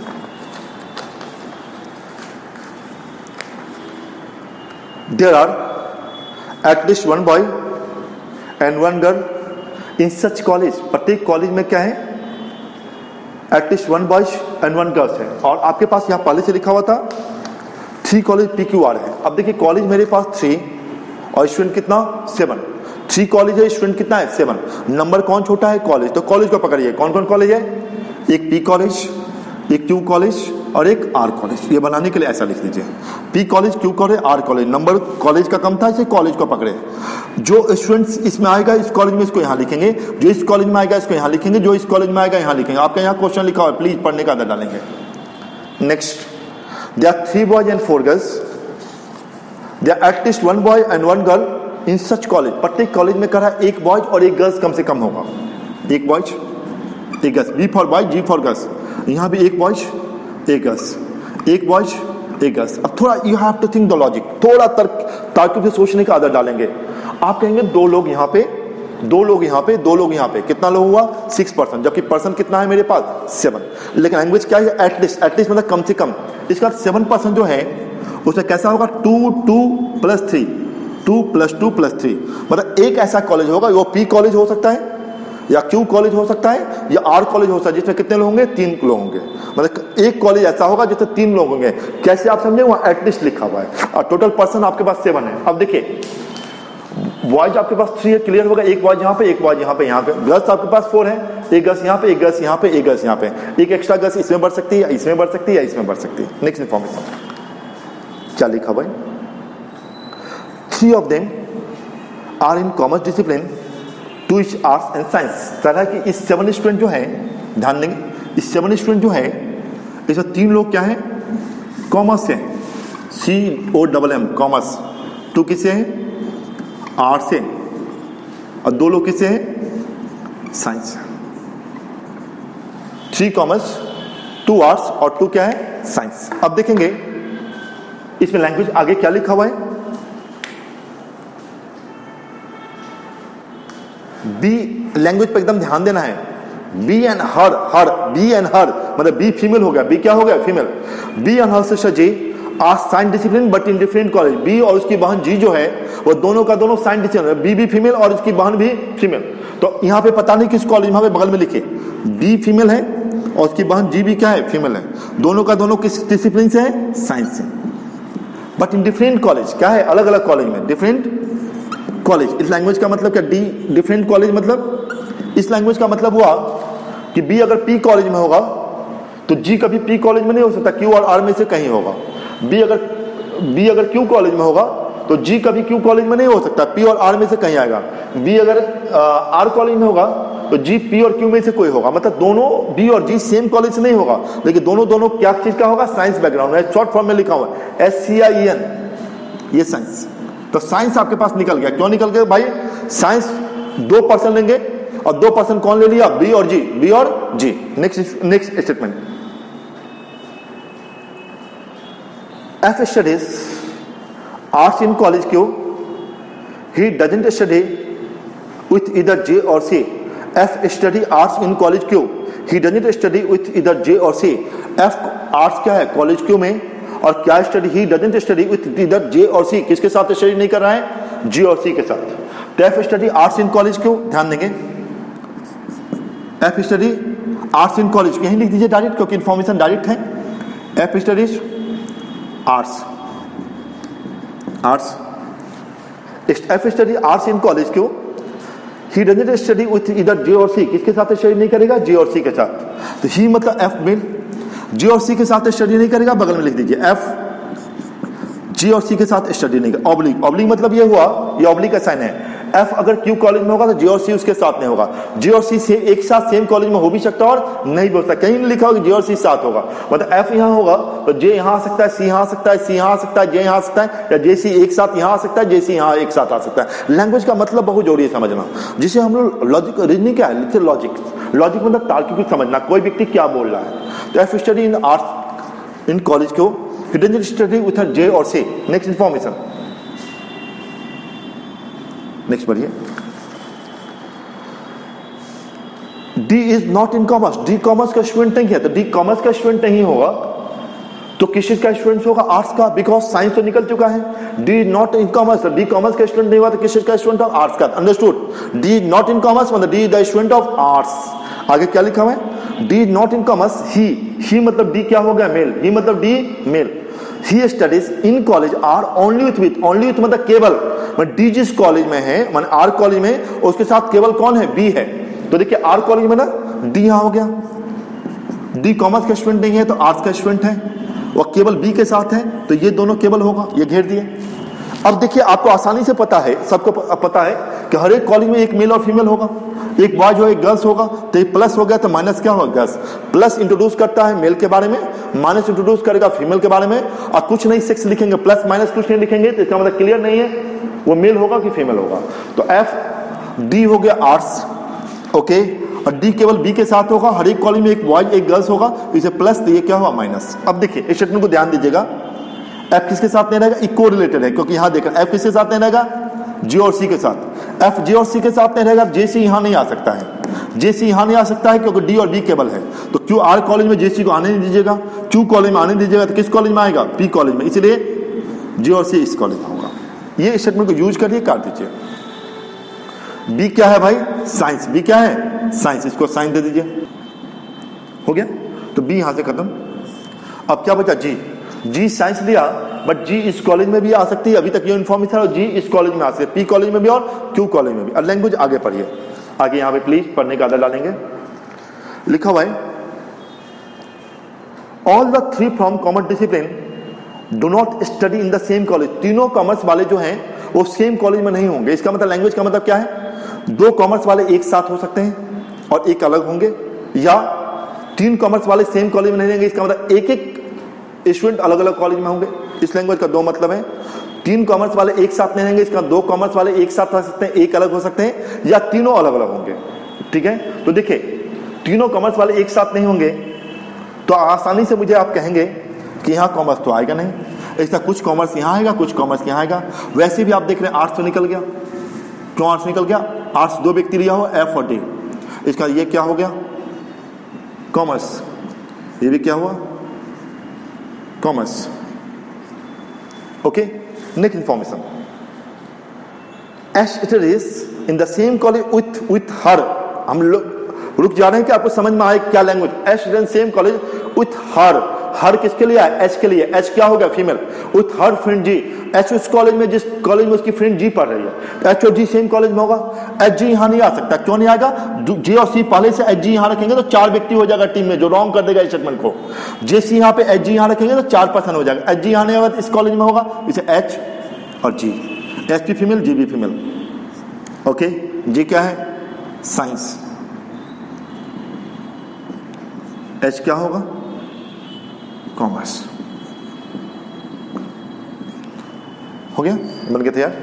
there are at least 1 boy and 1 girl in such college। प्रत्येक कॉलेज में क्या है, at least 1 boy and 1 girls है। और आपके पास यहाँ पहले से लिखा हुआ था 3 कॉलेज PQR है। अब देखिए कॉलेज मेरे पास 3 और स्टूडेंट कितना, 7। 3 कॉलेज है, स्टूडेंट कितना है, 7। नंबर कौन छोटा है, कॉलेज, तो कॉलेज को पकड़िए। कौन कौन कॉलेज है, एक P कॉलेज, एक Q कॉलेज और एक R कॉलेज। ये बनाने के लिए ऐसा लिख दीजिए, P college, Q college, R college. Number college का कम था, इसे कॉलेज को पकड़े। जो स्टूडेंट्स इसमें आएगा इस कॉलेज में, इसको यहाँ लिखेंगे। जो इस कॉलेज में आएगा इसको यहाँ लिखेंगे। जो इस कॉलेज में आएगा यहाँ लिखेंगे। आपका यहाँ क्वेश्चन लिखा हुआ है, प्लीज पढ़ने का आदत डालेंगे। Next, they are 3 boys and 4 girls, they are at least 1 boy and 1 girl in such college. प्रत्येक कॉलेज में करा एक बॉयज और एक गर्ल्स कम से कम होगा, एक बॉयज एक girls. B for boy, G for girls. यहाँ भी एक बॉयज एक गर्ल्स, एक बॉयज एक गर्ल्स। अब थोड़ा you have to think the logic, थोड़ा तार्किक से सोचने का आदत डालेंगे। आप कहेंगे 2 लोग यहाँ पे, 2 लोग यहाँ पे, 2 लोग यहाँ पे, कितना लोग हुआ, 6%, जबकि पर्सन कितना है मेरे पास, 7। लेकिन लैंग्वेज क्या है, एटलीस्ट, एटलीस्ट मतलब कम से कम। इसका 7% जो है उसमें कैसा होगा, 2 2 + 3, 2 + 2 + 3, मतलब एक ऐसा कॉलेज होगा, वो P कॉलेज हो सकता है या Q कॉलेज हो सकता है या R कॉलेज हो सकता है, जिसमें कितने लोग होंगे, 3 लोग होंगे। मतलब एक कॉलेज ऐसा होगा जिसमें 3 लोग होंगे। कैसे आप समझे, वहां एटलीस्ट लिखा हुआ है और टोटल पर्सन आपके पास 7 है। अब देखिए बॉयज आपके पास 3 है, क्लियर होगा, एक बॉयज यहाँ पे, एक बॉयज यहाँ पे, यहाँ पे। गर्ल्स आपके पास 4 है, एक गर्ल्स यहाँ पे, एक गर्ल्स यहाँ पे, एक गर्ल्स यहाँ पे। एक एक्स्ट्रा गर्ल्स इसमें बढ़ सकती है, इसमें बढ़ सकती है, इसमें बढ़ सकती है। नेक्स्ट इंफॉर्मेशन क्या लिखा हुआ है, 3 of them are in commerce discipline, 2 is arts and science। तरह की इस 7 स्टूडेंट जो है, ध्यान देंगे, इस 7 स्टूडेंट जो है इसमें 3 लोग क्या है, कॉमर्स से, COMM कॉमर्स। 2 किससे है, आर्ट से, और 2 लोग किससे है, साइंस। 3 कॉमर्स, 2 आर्ट्स और 2 क्या है, साइंस। अब देखेंगे इसमें लैंग्वेज आगे क्या लिखा हुआ है, बी लैंग्वेज पर एकदम ध्यान देना है। B and her, her, B and her मतलब बी फीमेल हो गया, बी क्या हो गया, female. B and her sister G are science discipline but in different college. B और उसकी बहन जी जो है वो दोनों का दोनों साइंस डिसिप्लिन, बी भी फीमेल और उसकी बहन भी फीमेल। तो यहाँ पे पता नहीं किस कॉलेज में, बगल में लिखे बी फीमेल है और उसकी बहन जी भी क्या है, फीमेल है। दोनों का दोनों किस डिसिप्लिन से है, साइंस से, बट इन डिफरेंट कॉलेज। क्या है, अलग अलग कॉलेज में, डिफरेंट कॉलेज। इस लैंग्वेज का मतलब क्या, डिफरेंट कॉलेज मतलब इस लैंग्वेज का मतलब हुआ कि बी अगर पी कॉलेज में होगा तो जी कभी पी कॉलेज में नहीं हो सकता, क्यू और आर में से कहीं होगा। बी अगर क्यू कॉलेज में होगा तो जी कभी क्यू कॉलेज में नहीं हो सकता, पी और आर में से कहीं आएगा। बी अगर आर कॉलेज में होगा तो जी पी और क्यू में से कोई होगा। मतलब दोनों बी और जी सेम कॉलेज से नहीं होगा, लेकिन दोनों क्या चीज का होगा, साइंस बैकग्राउंड में। शॉर्ट फॉर्म में लिखा हुआ है SCIEN, ये साइंस। तो साइंस आपके पास निकल गया। क्यों निकल गया भाई? साइंस 2% लेंगे और 2% कौन ले लिया? बी और जी, बी और G. Next statement, F studies arts in college Q, he doesn't study with either J or C. F study arts in college Q, he doesn't study with either J or C. F arts क्या है college Q में, और क्या study? He doesn't study with either J or C. किसके साथ study नहीं कर रहा है? G और C के साथ। तो F study arts in college Q, ध्यान देंगे F study arts in college, यहीं लिख दीजिए डायरेक्ट, क्योंकि इंफॉर्मेशन डायरेक्ट है। F studies arts, F study arts in college क्यों? ही डजंट स्टडी विथ इधर J और C, किसके साथ स्टडी नहीं करेगा? J और C के साथ। तो ही मतलब F में J और C के साथ स्टडी नहीं करेगा, बगल में लिख दीजिए F J और C के साथ स्टडी नहीं करेगा। ऑब्लिक मतलब ये हुआ, ये ऑब्लिक का साइन है। F अगर Q कॉलेज में होगा तो J और C उसके साथ नहीं होगा। J और C से एक साथ सेम कॉलेज में हो भी सकता है और नहीं भी हो सकता, कहीं नहीं लिखा होगा J और C साथ होगा। मतलब F यहाँ होगा तो J यहाँ आ सकता है, C यहाँ आ सकता है, C यहाँ आ सकता है, J यहाँ आ सकता है, या JC एक साथ यहाँ आ सकता है, JC यहाँ एक साथ आ सकता है। लैंग्वेज का मतलब बहुत जरूरी है समझना, जिसे हम लोग लॉजिक, रीजनिंग क्या है? लॉजिक मतलब तार्किक समझना, कोई व्यक्ति क्या बोल रहा है। तो F study in arts in college को, he doesn't study with J और C। नेक्स्ट इंफॉर्मेशन, नेक्स्ट पढ़िए। D is not in commerce, D commerce का स्टूडेंट नहीं है, तो D कॉमर्स का स्टूडेंट नहीं होगा तो किस चीज का स्टूडेंट होगा? आर्ट्स का, बिकॉज साइंस तो निकल चुका है। D नॉट इन कॉमर्स, तो D कॉमर्स का स्टूडेंट नहीं हुआ तो किस चीज का स्टूडेंट होगा? आर्ट्स का। Understood? D not in commerce मतलब D the student of arts. आगे क्या लिखा हुआ है? D not in commerce, he मतलब D क्या हो गया? मेल। ही मतलब D male. He studies in college are only with मतलब केवल, D जिस कॉलेज में है, मान आर कॉलेज में, उसके साथ केवल कौन है? B है। तो देखिए आर कॉलेज में ना D यहां हो गया, D कॉमर्स का स्टूडेंट नहीं है तो आर्ट्स का स्टूडेंट है, और केवल B के साथ है तो ये दोनों केवल होगा, ये घेर दिए। अब देखिए आपको आसानी से पता है, सबको पता है कि हर एक कॉलेज में एक मेल और फीमेल होगा, एक बॉयज हो एक गर्ल्स होगा। तो एक प्लस हो गया तो माइनस क्या होगा? गर्ल्स। प्लस इंट्रोड्यूस करता है मेल के बारे में, माइनस इंट्रोड्यूस करेगा फीमेल के बारे में, और कुछ नहीं सेक्स लिखेंगे, प्लस माइनस कुछ नहीं लिखेंगे, तो इसका मतलब क्लियर नहीं है वो मेल होगा कि फीमेल होगा। तो F D हो गया आर्ट्स, ओके, और D केवल B के साथ होगा, हर एक कॉलेज में एक बॉयज एक गर्ल्स होगा, इसे प्लस, तो ये क्या हुआ? माइनस। अब देखिए इस स्टेटमेंट को ध्यान दीजिएगा, F किसके साथ नहीं रहेगा? इको रिलेटेड है, क्योंकि यहां देखा F किसके साथ नहीं रहेगा? J और C के साथ। F J और C के साथ नहीं रहेगा, JC यहां नहीं आ सकता है, JC यहां नहीं आ सकता है क्योंकि D और B केवल है। तो Q R कॉलेज में JC को आने नहीं दीजिएगा, Q कॉलेज में आने दीजिएगा, तो किस कॉलेज में आएगा? P कॉलेज में, इसलिए J और C इस कॉलेज में होगा। ये स्टेटमेंट को यूज करिए, काट दीजिए। B क्या है भाई? साइंस। B क्या है? साइंस, इसको साइंस दे दीजिए, हो गया। तो B यहां से खत्म। अब क्या बचा? G साइंस लिया, बट G इस कॉलेज में भी आ सकती है, अभी तक ये इन्फॉर्मेशन, और G इस कॉलेज में आ सकती है, P कॉलेज में भी और Q कॉलेज में भी। और लैंग्वेज आगे पढ़िए, आगे यहां पे प्लीज पढ़ने का आदर डालेंगे। लिखा हुआ है all the 3 from commerce discipline do not study in the same college. तीनों कॉमर्स वाले जो हैं वो सेम कॉलेज में नहीं होंगे। इसका मतलब लैंग्वेज का मतलब क्या है? 2 कॉमर्स वाले एक साथ हो सकते हैं और एक अलग होंगे, या 3 कॉमर्स वाले सेम कॉलेज में नहीं रहेंगे। इसका मतलब एक स्टूडेंट अलग अलग कॉलेज में होंगे। इस लैंग्वेज का 2 मतलब है, 3 कॉमर्स वाले एक साथ नहीं रहेंगे, इसका 2 कॉमर्स वाले एक साथ रह सकते हैं, एक अलग हो सकते हैं, या तीनों अलग अलग होंगे। ठीक है, तो देखिए तीनों कॉमर्स वाले एक साथ नहीं होंगे तो आसानी से मुझे आप कहेंगे कि यहाँ कॉमर्स तो आएगा नहीं, ऐसा कुछ कॉमर्स यहाँ आएगा, कुछ कॉमर्स यहाँ आएगा। वैसे भी आप देख रहे हैं आर्ट्स तो निकल गया। क्यों आर्ट्स निकल गया? आर्ट्स 2 व्यक्ति लिया हो, F और D, इसका ये क्या हो गया? कॉमर्स। ये भी क्या हुआ? Commerce. Okay, next information, H studies in the same college with her. हम लोग रुक जा रहे हैं कि आपको समझ में आए क्या language? H studies same college with her, her किसके लिए है? एच के लिए। एच क्या हो गया? Female. With her friend G. H उस कॉलेज में जिस कॉलेज में उसकी फ्रेंड जी पढ़ रही है, एच और जी सेम कॉलेज में होगा। एच जी यहाँ नहीं आ सकता। क्यों नहीं आएगा? जे और सी पहले से एच जी यहाँ रखेंगे तो 4 व्यक्ति हो जाएगा टीम में, जो रॉन्ग कर देगा इस स्टेटमेंट को। जे सी यहाँ पे एच जी यहाँ रखेंगे तो 4 पर्सन हो जाएगा। एच जी यहाँ नहीं होगा तो इस कॉलेज में होगा, इसे एच और जी। एच भी फीमेल, जी भी फीमेल। ओके, जी क्या है? साइंस। एच क्या होगा? कॉमर्स। हो गया? बन गया तैयार?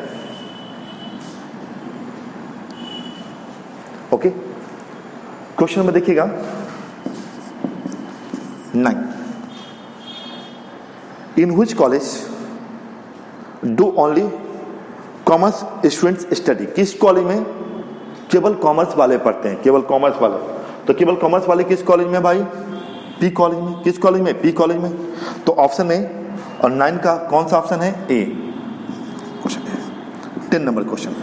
ओके, क्वेश्चन नंबर देखिएगा 9। In which college do only commerce students study? किस कॉलेज में केवल कॉमर्स वाले पढ़ते हैं? केवल कॉमर्स वाले। तो केवल कॉमर्स वाले किस कॉलेज में भाई? पी कॉलेज में। किस कॉलेज में? पी कॉलेज में। तो ऑप्शन में और 9 का कौन सा ऑप्शन है? A. Question 10 number question.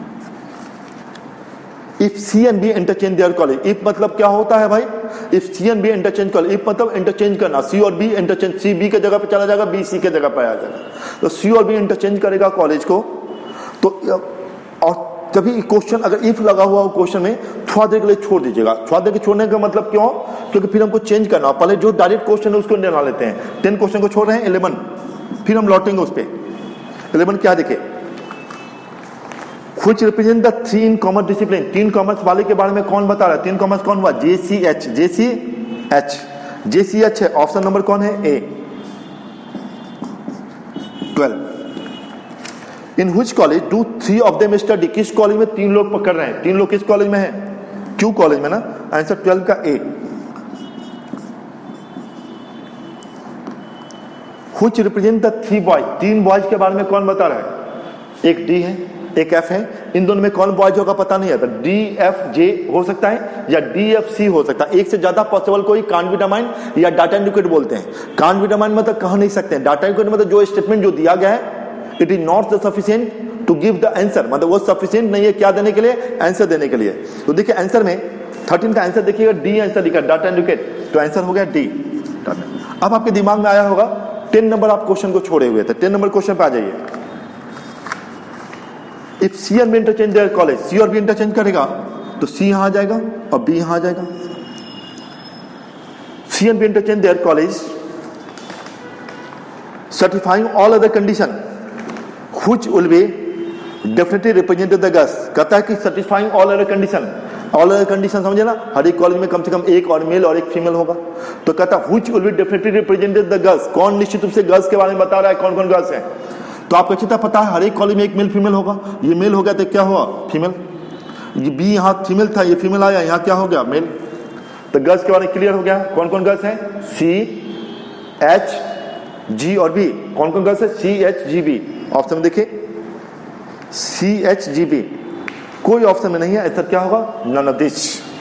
If C and B interchange their college. If मतलब क्या होता है भाई? If C and B interchange college. If मतलब इंटरचेंज करना। सी और बी इंटरचेंज, सी बी के जगह पे चला जाएगा, बी सी के जगह पे आ जाएगा। तो सी और बी इंटरचेंज करेगा कॉलेज को। तो और तभी क्वेश्चन अगर इफ लगा हुआ हो क्वेश्चन में, थोड़ा देर के लिए छोड़ दीजिएगा। थोड़ा देर के छोड़ने का मतलब क्यों? क्योंकि फिर हमको चेंज करना। पहले जो डायरेक्ट क्वेश्चन है उसको बना लेते हैं। 10 क्वेश्चन को छोड़ रहे हैं, 11 फिर हम लौटेंगे उस पर। 11 क्या देखे? Which represent the 3 in commerce discipline. 3 commerce वाले के बारे में कौन बता रहा है? 3 कॉमर्स कौन हुआ? JCH। JCH है। ऑप्शन नंबर कौन है? A. 12। In which college do 3 of them study. किस कॉलेज में 3 लोग पकड़ रहे हैं? 3 लोग किस कॉलेज में है? क्यू कॉलेज में ना। आंसर 12 का A. Which represent the 3 boys. 3 boys के बारे में कौन बता रहा है? एक डी है, एक एफ है। इन दोनों में कौन बॉयज होगा पता नहीं है। तो डी एफ जे हो सकता है या डी एफ सी हो सकता है। एक से ज्यादा पॉसिबल कोई कांट बी डिटरमाइन या डाटा इंडिकेट बोलते हैं। कांट बी डिटरमाइन मतलब कह नहीं सकते हैं। डाटा इंडिकेट मतलब जो स्टेटमेंट जो दिया गया है, it is not sufficient to give the answer. मतलब वो सफिशिएंट नहीं है क्या देने के लिए? आंसर देने के लिए। तो देखिए आंसर में 13 का आंसर देखिएगा, डी आंसर लिखा, डाटा इंडिकेट। तो आंसर हो गया डी। अब आपके दिमाग में आया होगा 10 नंबर आप क्वेश्चन को छोड़े हुए थे। 10 नंबर क्वेश्चन पे आ जाइए। If C and B interchange their college. C और बी इंटरचेंज करेगा तो सी यहां आ जाएगा और बी यहां आ जाएगा। C and B interchange their college certifying all other condition which will be definitely represented the girls. कहता है कि certifying all other condition. All other condition समझे ना? हर एक कॉलेज में कम से कम एक और मेल और एक फीमेल होगा। तो कहता है which will be definitely represented the girls. कौन निश्चित रूप से गर्ल्स के बारे में बता रहा है? कौन कौन गर्ल्स है? तो आपको अच्छी तरह पता है हर एक कॉलेज में एक मेल फीमेल होगा। ये मेल हो गया तो क्या हुआ? फीमेल। ये बी यहाँ फीमेल था, ये फीमेल आया, यहाँ क्या हो गया? मेल। तो गर्ल्स के बारे में क्लियर हो गया। कौन कौन गर्ल्स हैं? सी एच जी और बी। कौन कौन गर्ल्स है? C H G B. Option में देखिए सी एच जी बी। कोई ऑप्शन में नहीं है। आंसर क्या होगा? None of this.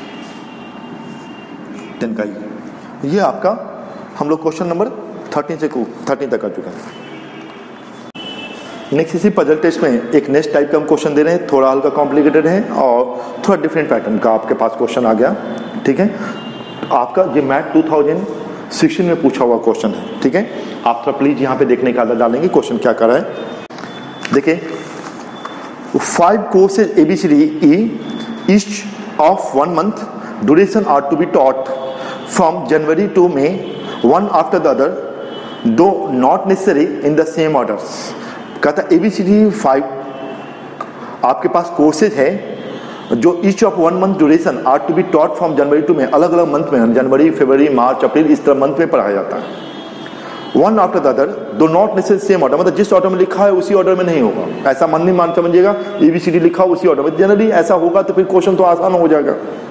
10 का ये आपका हम लोग क्वेश्चन नंबर 13 तक आ चुका है। नेक्स्ट इसी पजल टेस्ट में एक नेक्स्ट टाइप का हम क्वेश्चन दे रहे हैं। थोड़ा हल्का कॉम्प्लिकेटेड है और थोड़ा डिफरेंट पैटर्न का आपके पास क्वेश्चन आ गया। ठीक है, आपका ये मैथ 2016 में पूछा हुआ क्वेश्चन है। ठीक है, आप थोड़ा प्लीज यहाँ पे देखने का आदत डालेंगे क्वेश्चन क्या कर रहा है। देखिए 5 courses ABCDE each of 1 month duration are to be taught from January to May, one after the other, though not necessary in the same orders। कहता है ABCD 5 आपके पास कोर्सेज है जो each of 1 month duration are to be taught from January to में। अलग अलग month में, जनवरी, फरवरी, मार्च, अप्रैल, इस तरह मंथ में पढ़ाया जाता है। One after the other, though not necessary same order. मतलब जिस ऑर्डर में लिखा है उसी ऑर्डर में नहीं होगा। ऐसा मन नहीं मान समझिएगा ABCD लिखा उसी ऑर्डर में। जनरली ऐसा होगा तो फिर क्वेश्चन तो आसान हो जाएगा।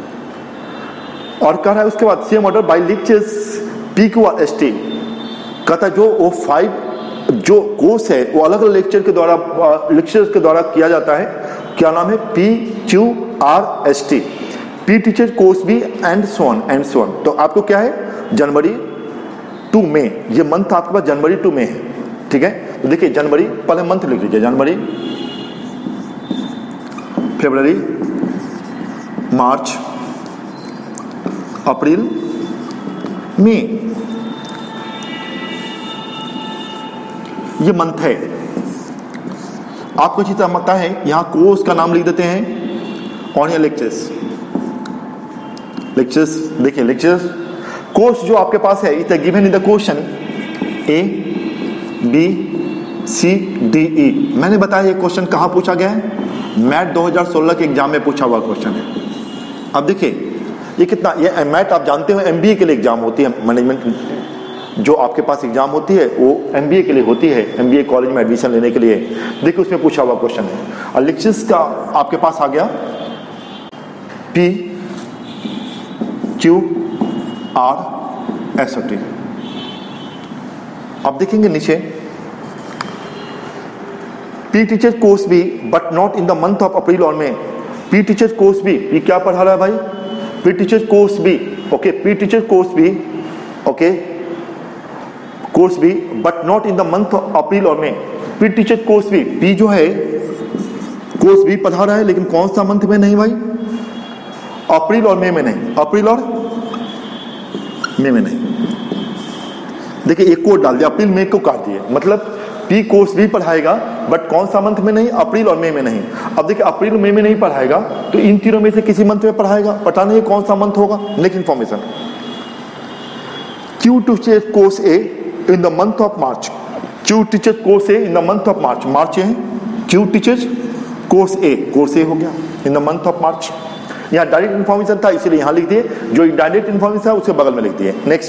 और कह रहा है उसके बाद same order by lectures PQ और ST। कहता है जो वो 5 जो कोर्स है वो अलग अलग लेक्चर्स के द्वारा किया जाता है। क्या नाम है? PQRST, P teacher course B and so on. तो आपको क्या है? जनवरी टू मई, ये मंथ आपके पास जनवरी टू मई है। ठीक है, तो देखिए जनवरी, पहले मंथ लिख लीजिए, जनवरी, फरवरी, मार्च, अप्रैल, मई। ये मंथ है। आपको अच्छी तरह पता है, यहाँ कोर्स का नाम लिख देते हैं और यहाँ लेक्चर्स। देखिए लेक्चर्स कोर्स जो आपके पास है, it given in the question A B C D E। मैंने बताया ये क्वेश्चन कहाँ पूछा गया है, मैट 2016 के एग्जाम में पूछा हुआ क्वेश्चन है। अब देखिए ये कितना, ये मैट आप जानते हो MBA के लिए एग्जाम होती है, मैनेजमेंट जो आपके पास एग्जाम होती है वो MBA के लिए होती है, MBA कॉलेज में एडमिशन लेने के लिए। देखिए उसमें पूछा हुआ क्वेश्चन है। और लेक्चर्स का आपके पास आ गया P Q R S O T। अब देखेंगे नीचे P teacher course B but not in the month of April और मई। P टीचर कोर्स भी, ये क्या पढ़ा रहा है भाई, P teacher course B, okay P teacher course B, okay course B but not in the month of April और May. P teacher course B, P जो है कोर्स भी पढ़ा रहा है लेकिन कौन सा मंथ में नहीं भाई, अप्रैल और मई में नहीं, अप्रैल और मई में नहीं। देखिए एक कोड डाल दिया, अप्रैल मई को काट दिए, मतलब P कोर्स भी पढ़ाएगा बट कौन सा मंथ में नहीं, अप्रैल और मई में नहीं। अब देखिए अप्रैल मई में नहीं पढ़ाएगा तो इन तीनों में से किसी मंथ में पढ़ाएगा, पता नहीं कौन सा मंथ होगा। Next information, Q teacher course A in the month of March. Q teacher course A in the month of March, March है Q टीचर कोर्स A हो गया in the month of March. यहाँ direct information था इसलिए यहाँ लिख दिए, जो डायरेक्ट इन्फॉर्मेशन है उसके बगल में लिख दिए। नेक्स्ट,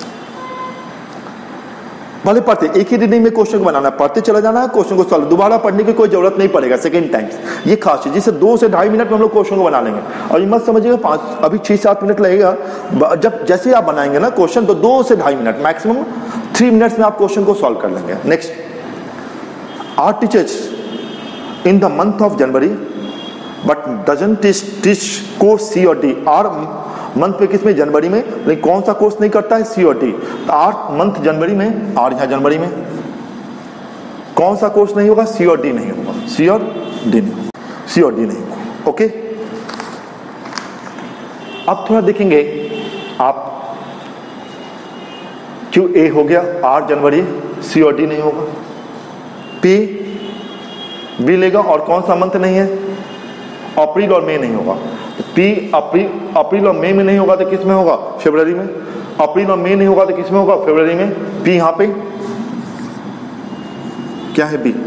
भले पढ़ते एक ही रीडिंग में क्वेश्चन को बनाना, पढ़ते चला जाना है, क्वेश्चन को सॉल्व, दोबारा पढ़ने की कोई जरूरत नहीं पड़ेगा सेकंड टाइम। ये खास है, जिससे 2 से 2.5 मिनट में हम लोग क्वेश्चन को बना लेंगे। और ये मत समझिएगा अभी 6-7 मिनट लगेगा, जब जैसे आप बनाएंगे ना क्वेश्चन तो 2 से 2.5 मिनट, मैक्सिमम 3 मिनट्स में आप क्वेश्चन को सॉल्व कर लेंगे। Next, R teachers in the month of January but doesn't teach course C और D। आर मंथ में किसमें, जनवरी में, लेकिन कौन सा कोर्स नहीं करता है, C और D। आर मंथ जनवरी में, आर यहाँ जनवरी में, कौन सा कोर्स नहीं होगा, C और D नहीं होगा, C और D नहीं होगा, C और D नहीं होगा। ओके, अब थोड़ा देखेंगे आप, Q A हो गया, R जनवरी, C और D नहीं होगा, P B लेगा और कौन सा मंथ नहीं है, अप्रैल और मई नहीं होगा। P अप्रैल और मई में नहीं होगा तो किस में होगा, फरवरी में। अप्रैल और मई नहीं होगा तो किस में होगा, फरवरी में। P यहाँ पे क्या है, B।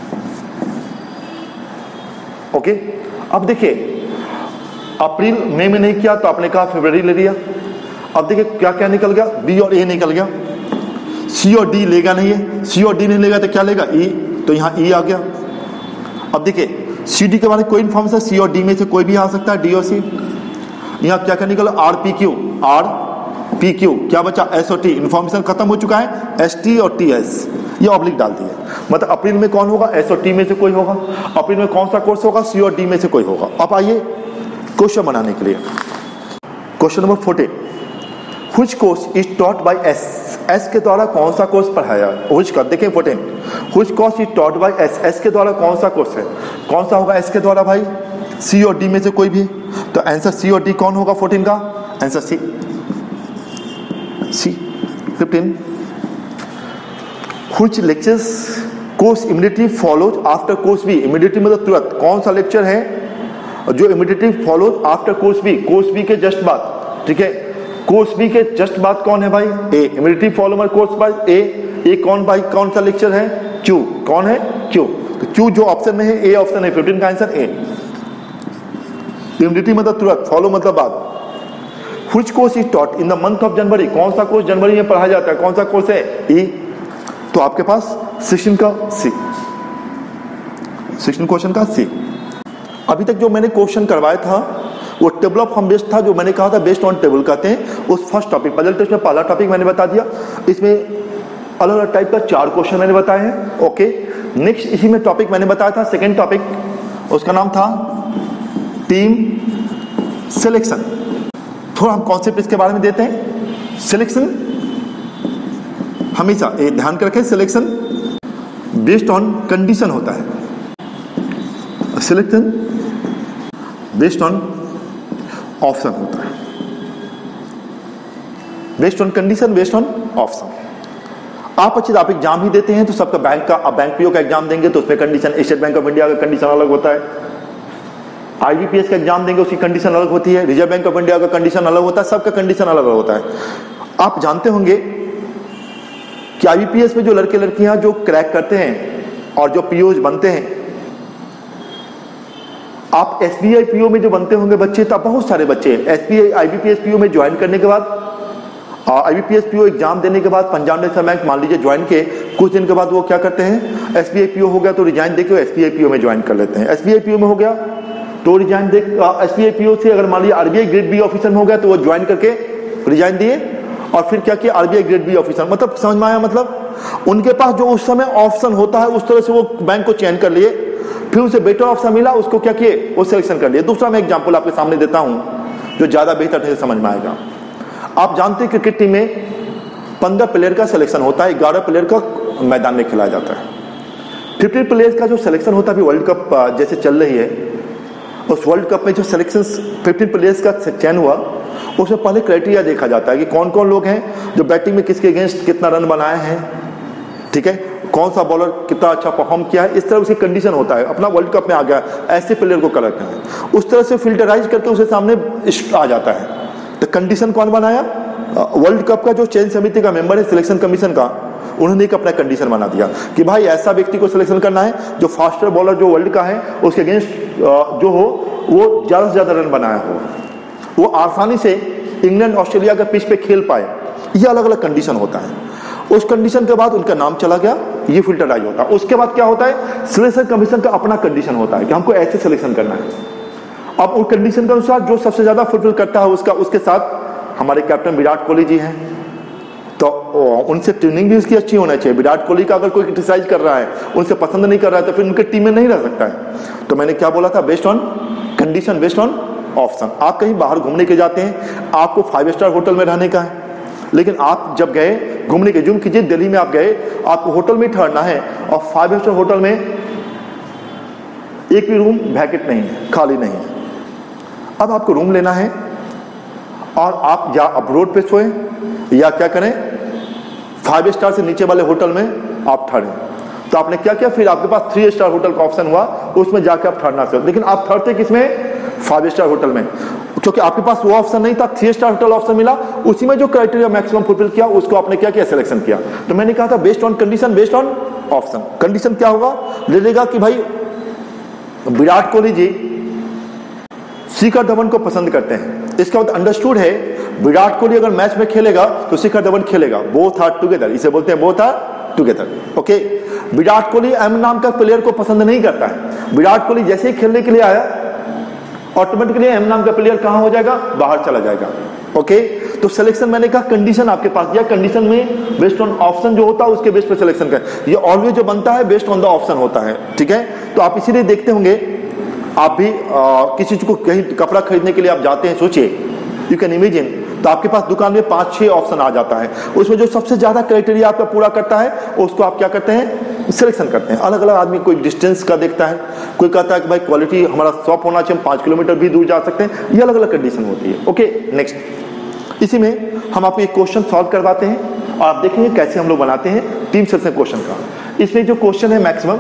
ओके, अब देखिए अप्रैल मई में नहीं किया तो आपने कहा फरवरी ले लिया। अब देखिए क्या क्या निकल गया, B और A निकल गया, C और D लेगा नहीं है, C और D नहीं लेगा तो क्या लेगा, E, तो यहाँ E आ गया। अब देखिए C D के बारे में कोई इन्फॉर्मेशन, C और D में से कोई भी आ सकता है, D और C। यहाँ क्या क्या निकला, R P Q, क्या बचा, S और T। इन्फॉर्मेशन खत्म हो चुका है, S T और T S, ये ऑब्लिक डाल दिए। मतलब अप्रैल में कौन होगा, S और T में से कोई होगा। अप्रैल में कौन सा कोर्स होगा, C और D में से कोई होगा। अब आइए क्वेश्चन बनाने के लिए, question number 40, which course is taught by S। S के द्वारा कौन सा कोर्स पढ़ाया, व्हिच का, देखिए important, which course is taught by S। S के द्वारा कौन सा कोर्स है, कौन सा होगा S के द्वारा भाई, C और D में से कोई भी। तो आंसर C और D कौन होगा 14 का, answer C। 15, which lectures course immediately follows after course B। Immediately मतलब तुरंत, कौन सा लेक्चर है जो immediately follows after course B के जस्ट बाद, ठीक है। कोर्स B के जस्ट बाद कौन है भाई, A। इमीडिएटली फॉलोअर कोर्स बाद A कौन भाई, कौन सा लेक्चर है, Q। कौन है, Q। तो Q जो ऑप्शन में है, A ऑप्शन है, 15 का आंसर A। इमीडिएटली मतलब तुरंत, फॉलो मतलब बाद। Which course is taught in the month of January. कौन सा कोर्स जनवरी में पढ़ाया जाता है, कौन सा कोर्स है, E। तो आपके पास 16 का C, 16 क्वेश्चन का C। अभी तक जो मैंने क्वेश्चन करवाया था वो टेबल ऑफ फॉर्म बेस्ड था, जो मैंने कहा था बेस्ड ऑन टेबल कहते हैं। उस फर्स्ट टॉपिक पजल टेस्ट में पहला टॉपिक मैंने बता दिया, इसमें अलग अलग टाइप का 4 क्वेश्चन मैंने बताए हैं। ओके, नेक्स्ट इसी में टॉपिक मैंने बताया था सेकंड टॉपिक, उसका नाम था टीम सिलेक्शन। थोड़ा हम कॉन्सेप्ट इसके बारे में देते हैं। सिलेक्शन हमेशा ध्यान कर रखें, सिलेक्शन बेस्ड ऑन कंडीशन होता है, सिलेक्शन बेस्ड ऑन ऑप्शन होता है, based on condition, based on option. आप एग्जाम ही देते हैं तो सबका बैंक का, आप बैंक पीओ का एग्जाम देंगे तो उसमें condition, state bank of India का कंडीशन अलग होता है। आईबीपीएस का एग्जाम देंगे उसकी कंडीशन अलग होती है, रिजर्व बैंक ऑफ इंडिया का कंडीशन अलग होता है, सबका कंडीशन अलग अलग होता है। आप जानते होंगे कि आईबीपीएस में जो लड़के लड़कियां जो क्रैक करते हैं और जो पीओ बनते हैं, आप एसबीआई पीओ में जो बनते होंगे बच्चे, तो बहुत सारे बच्चे एसबीआई आईबीपीएस पीओ में ज्वाइन करने के बाद, आईबीपीएस पीओ एग्जाम देने के बाद पंजाब नेशनल बैंक मान लीजिए ज्वाइन के कुछ दिन के बाद वो क्या करते हैं, एसबीआई पीओ हो गया तो रिजाइन देके एसबीआई पीओ में ज्वाइन कर लेते हैं। एसबीआई पीओ में हो गया तो रिजाइन दे, एसबीआई पीओ से अगर मान लीजिए आरबीआई ग्रेड बी ऑफिसर में हो गया तो वो ज्वाइन करके रिजाइन दिए और फिर क्या किया, आरबीआई ग्रेड बी ऑफिसर। मतलब समझ में आया? मतलब उनके पास जो उस समय ऑप्शन होता है उस तरह से वो बैंक को चयन कर लिए, फिर उसे बेटर ऑप्शन मिला, उसको क्या किए, वो सिलेक्शन कर लिए। दूसरा मैं एग्जांपल आपके सामने देता हूं जो ज्यादा बेहतर से समझ में आएगा। आप जानते हैं क्रिकेट टीम में 15 प्लेयर का सिलेक्शन होता है, 11 प्लेयर का मैदान में खिलाया जाता है। 50 प्लेयर्स का जो सिलेक्शन होता है, अभी वर्ल्ड कप जैसे चल रही है, उस वर्ल्ड कप में जो सिलेक्शन 15 प्लेयर्स का चयन हुआ, उसमें पहले क्राइटेरिया देखा जाता है कि कौन कौन लोग हैं जो बैटिंग में किसके अगेंस्ट कितना रन बनाए हैं, ठीक है, कौन सा बॉलर कितना अच्छा परफॉर्म किया है, इस तरह उसकी कंडीशन होता है। अपना वर्ल्ड कप में आ गया, ऐसे प्लेयर को कलेक्ट करना है, उस तरह से फिल्टराइज करके उसे सामने आ जाता है। तो कंडीशन कौन बनाया? वर्ल्ड कप का जो चयन समिति का मेंबर है, सिलेक्शन कमीशन का, उन्होंने एक अपना कंडीशन बना दिया कि भाई ऐसा व्यक्ति को सिलेक्शन करना है जो फास्टर बॉलर जो वर्ल्ड का है उसके अगेंस्ट जो हो वो ज्यादा से ज्यादा रन बनाया हो, वो आसानी से इंग्लैंड ऑस्ट्रेलिया के पिच पे खेल पाए। ये अलग अलग कंडीशन होता है। उस कंडीशन के बाद उनका नाम चला गया, ये फिल्टराइज होता है। उसके बाद क्या होता है, सिलेक्शन कमीशन का अपना कंडीशन होता है कि हमको ऐसे सिलेक्शन करना है। अब उस कंडीशन के अनुसार जो सबसे ज्यादा फुलफिल करता है उसके साथ हमारे कैप्टन विराट कोहली जी हैं, तो उनसे ट्रेनिंग भी उसकी अच्छी होना चाहिए। विराट कोहली का अगर कोई क्रिटिसाइज कर रहा है, उनसे पसंद नहीं कर रहा है, तो फिर उनके टीम में नहीं रह सकता है। तो मैंने क्या बोला था, based on condition, based on option. आप कहीं बाहर घूमने के जाते हैं, आपको 5 स्टार होटल में रहने का है, लेकिन आप जब गए घूमने के, जुम कीजिए दिल्ली में आप गए, आपको होटल में ठहरना है और 5 स्टार होटल में एक भी रूम वैकेंट नहीं है, खाली नहीं है। अब आपको रूम लेना है और आप या अब रोड पे सोए या क्या करें, 5 स्टार से नीचे वाले होटल में आप ठहरे। तो आपने क्या किया, फिर आपके पास 3 स्टार होटल का ऑप्शन हुआ, उसमें जाके आप ठहरना चाहिए। लेकिन आप ठहरते किसमें, 5 स्टार होटल में, क्योंकि आपके पास वो ऑप्शन नहीं था, 3 स्टार होटल ऑप्शन मिला, उसी में जो क्राइटेरिया मैक्सिमम फुलफिल किया उसको आपने क्या किया, सिलेक्शन किया। तो मैंने कहा था based on condition, based on option. Condition क्या होगा, ले लेगा कि भाई विराट कोहली जी शिखर धवन को पसंद करते हैं, इसका मतलब अंडरस्टूड है विराट कोहली अगर मैच में खेलेगा तो शिखर धवन खेलेगा, बोथ आर टुगेदर, इसे बोलते हैं both are together. Okay, Virat Kohli एम नाम का प्लेयर को पसंद नहीं करता है। विराट कोहली जैसे ही खेलने के लिए आया, ऑटोमेटिकली एम नाम का प्लेयर कहां हो जाएगा, बाहर चला जाएगा। ओके, तो सिलेक्शन मैंने कहा कंडीशन आपके पास दिया, कंडीशन में बेस्ड ऑन ऑप्शन जो होता है उसके बेस पे सिलेक्शन का, ये ऑलवेज जो बनता है बेस्ड ऑन द ऑप्शन होता है, ठीक है। तो आप इसीलिए देखते होंगे, आप भी किसी चीज को कहीं कपड़ा खरीदने के लिए आप जाते हैं, सोचिए, यू कैन इमेजिन, तो आपके पास दुकान में 5-6 ऑप्शन आ जाता है, उसमें जो सबसे ज्यादा क्राइटेरिया आपका पूरा करता है उसको आप क्या करते हैं, सिलेक्शन करते हैं। अलग अलग आदमी, कोई डिस्टेंस का देखता है, कोई कहता है कि भाई क्वालिटी हमारा शॉप होना चाहिए, हम 5 किलोमीटर भी दूर जा सकते हैं, ये अलग अलग कंडीशन होती है। ओके, नेक्स्ट, इसी में हम आपको एक क्वेश्चन सॉल्व करवाते हैं और आप देखेंगे कैसे हम लोग बनाते हैं टीम सिलेक्शन क्वेश्चन का। इसमें जो क्वेश्चन है मैक्सिमम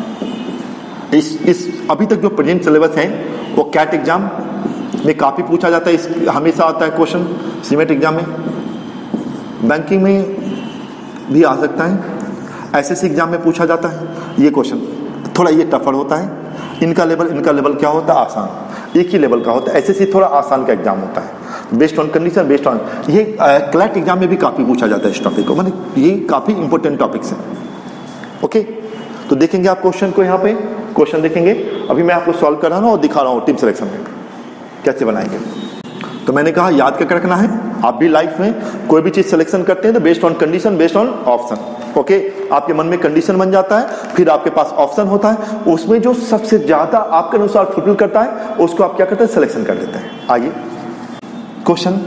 इस अभी तक जो प्रेजेंट सिलेबस है वो कैट एग्जाम में काफी पूछा जाता है, इस हमेशा आता है क्वेश्चन, सीमेट एग्जाम में, बैंकिंग में भी आ सकता है, एसएससी एग्जाम में पूछा जाता है ये क्वेश्चन। थोड़ा ये टफर होता है, इनका लेवल क्या होता है, आसान, एक ही लेवल का होता है। एसएससी थोड़ा आसान का एग्जाम होता है, based on condition, based on ये क्लैट एग्जाम में भी काफी पूछा जाता है इस टॉपिक को, मतलब ये काफी इंपॉर्टेंट टॉपिक्स हैं। ओके, तो देखेंगे आप क्वेश्चन को, यहाँ पे क्वेश्चन देखेंगे, अभी मैं आपको सॉल्व कर रहा हूँ और दिखा रहा हूँ टीम सिलेक्शन में कैसे बनाएंगे। तो मैंने कहा याद क्या रखना है, आप भी लाइफ में कोई भी चीज सिलेक्शन करते हैं तो based on condition, based on option. Okay, आपके मन में कंडीशन बन जाता है, फिर आपके पास ऑप्शन होता है, उसमें जो सबसे ज्यादा आपके अनुसार फुलफिल करता है उसको आप क्या करते हैं, सिलेक्शन कर लेते हैं। आइए क्वेश्चन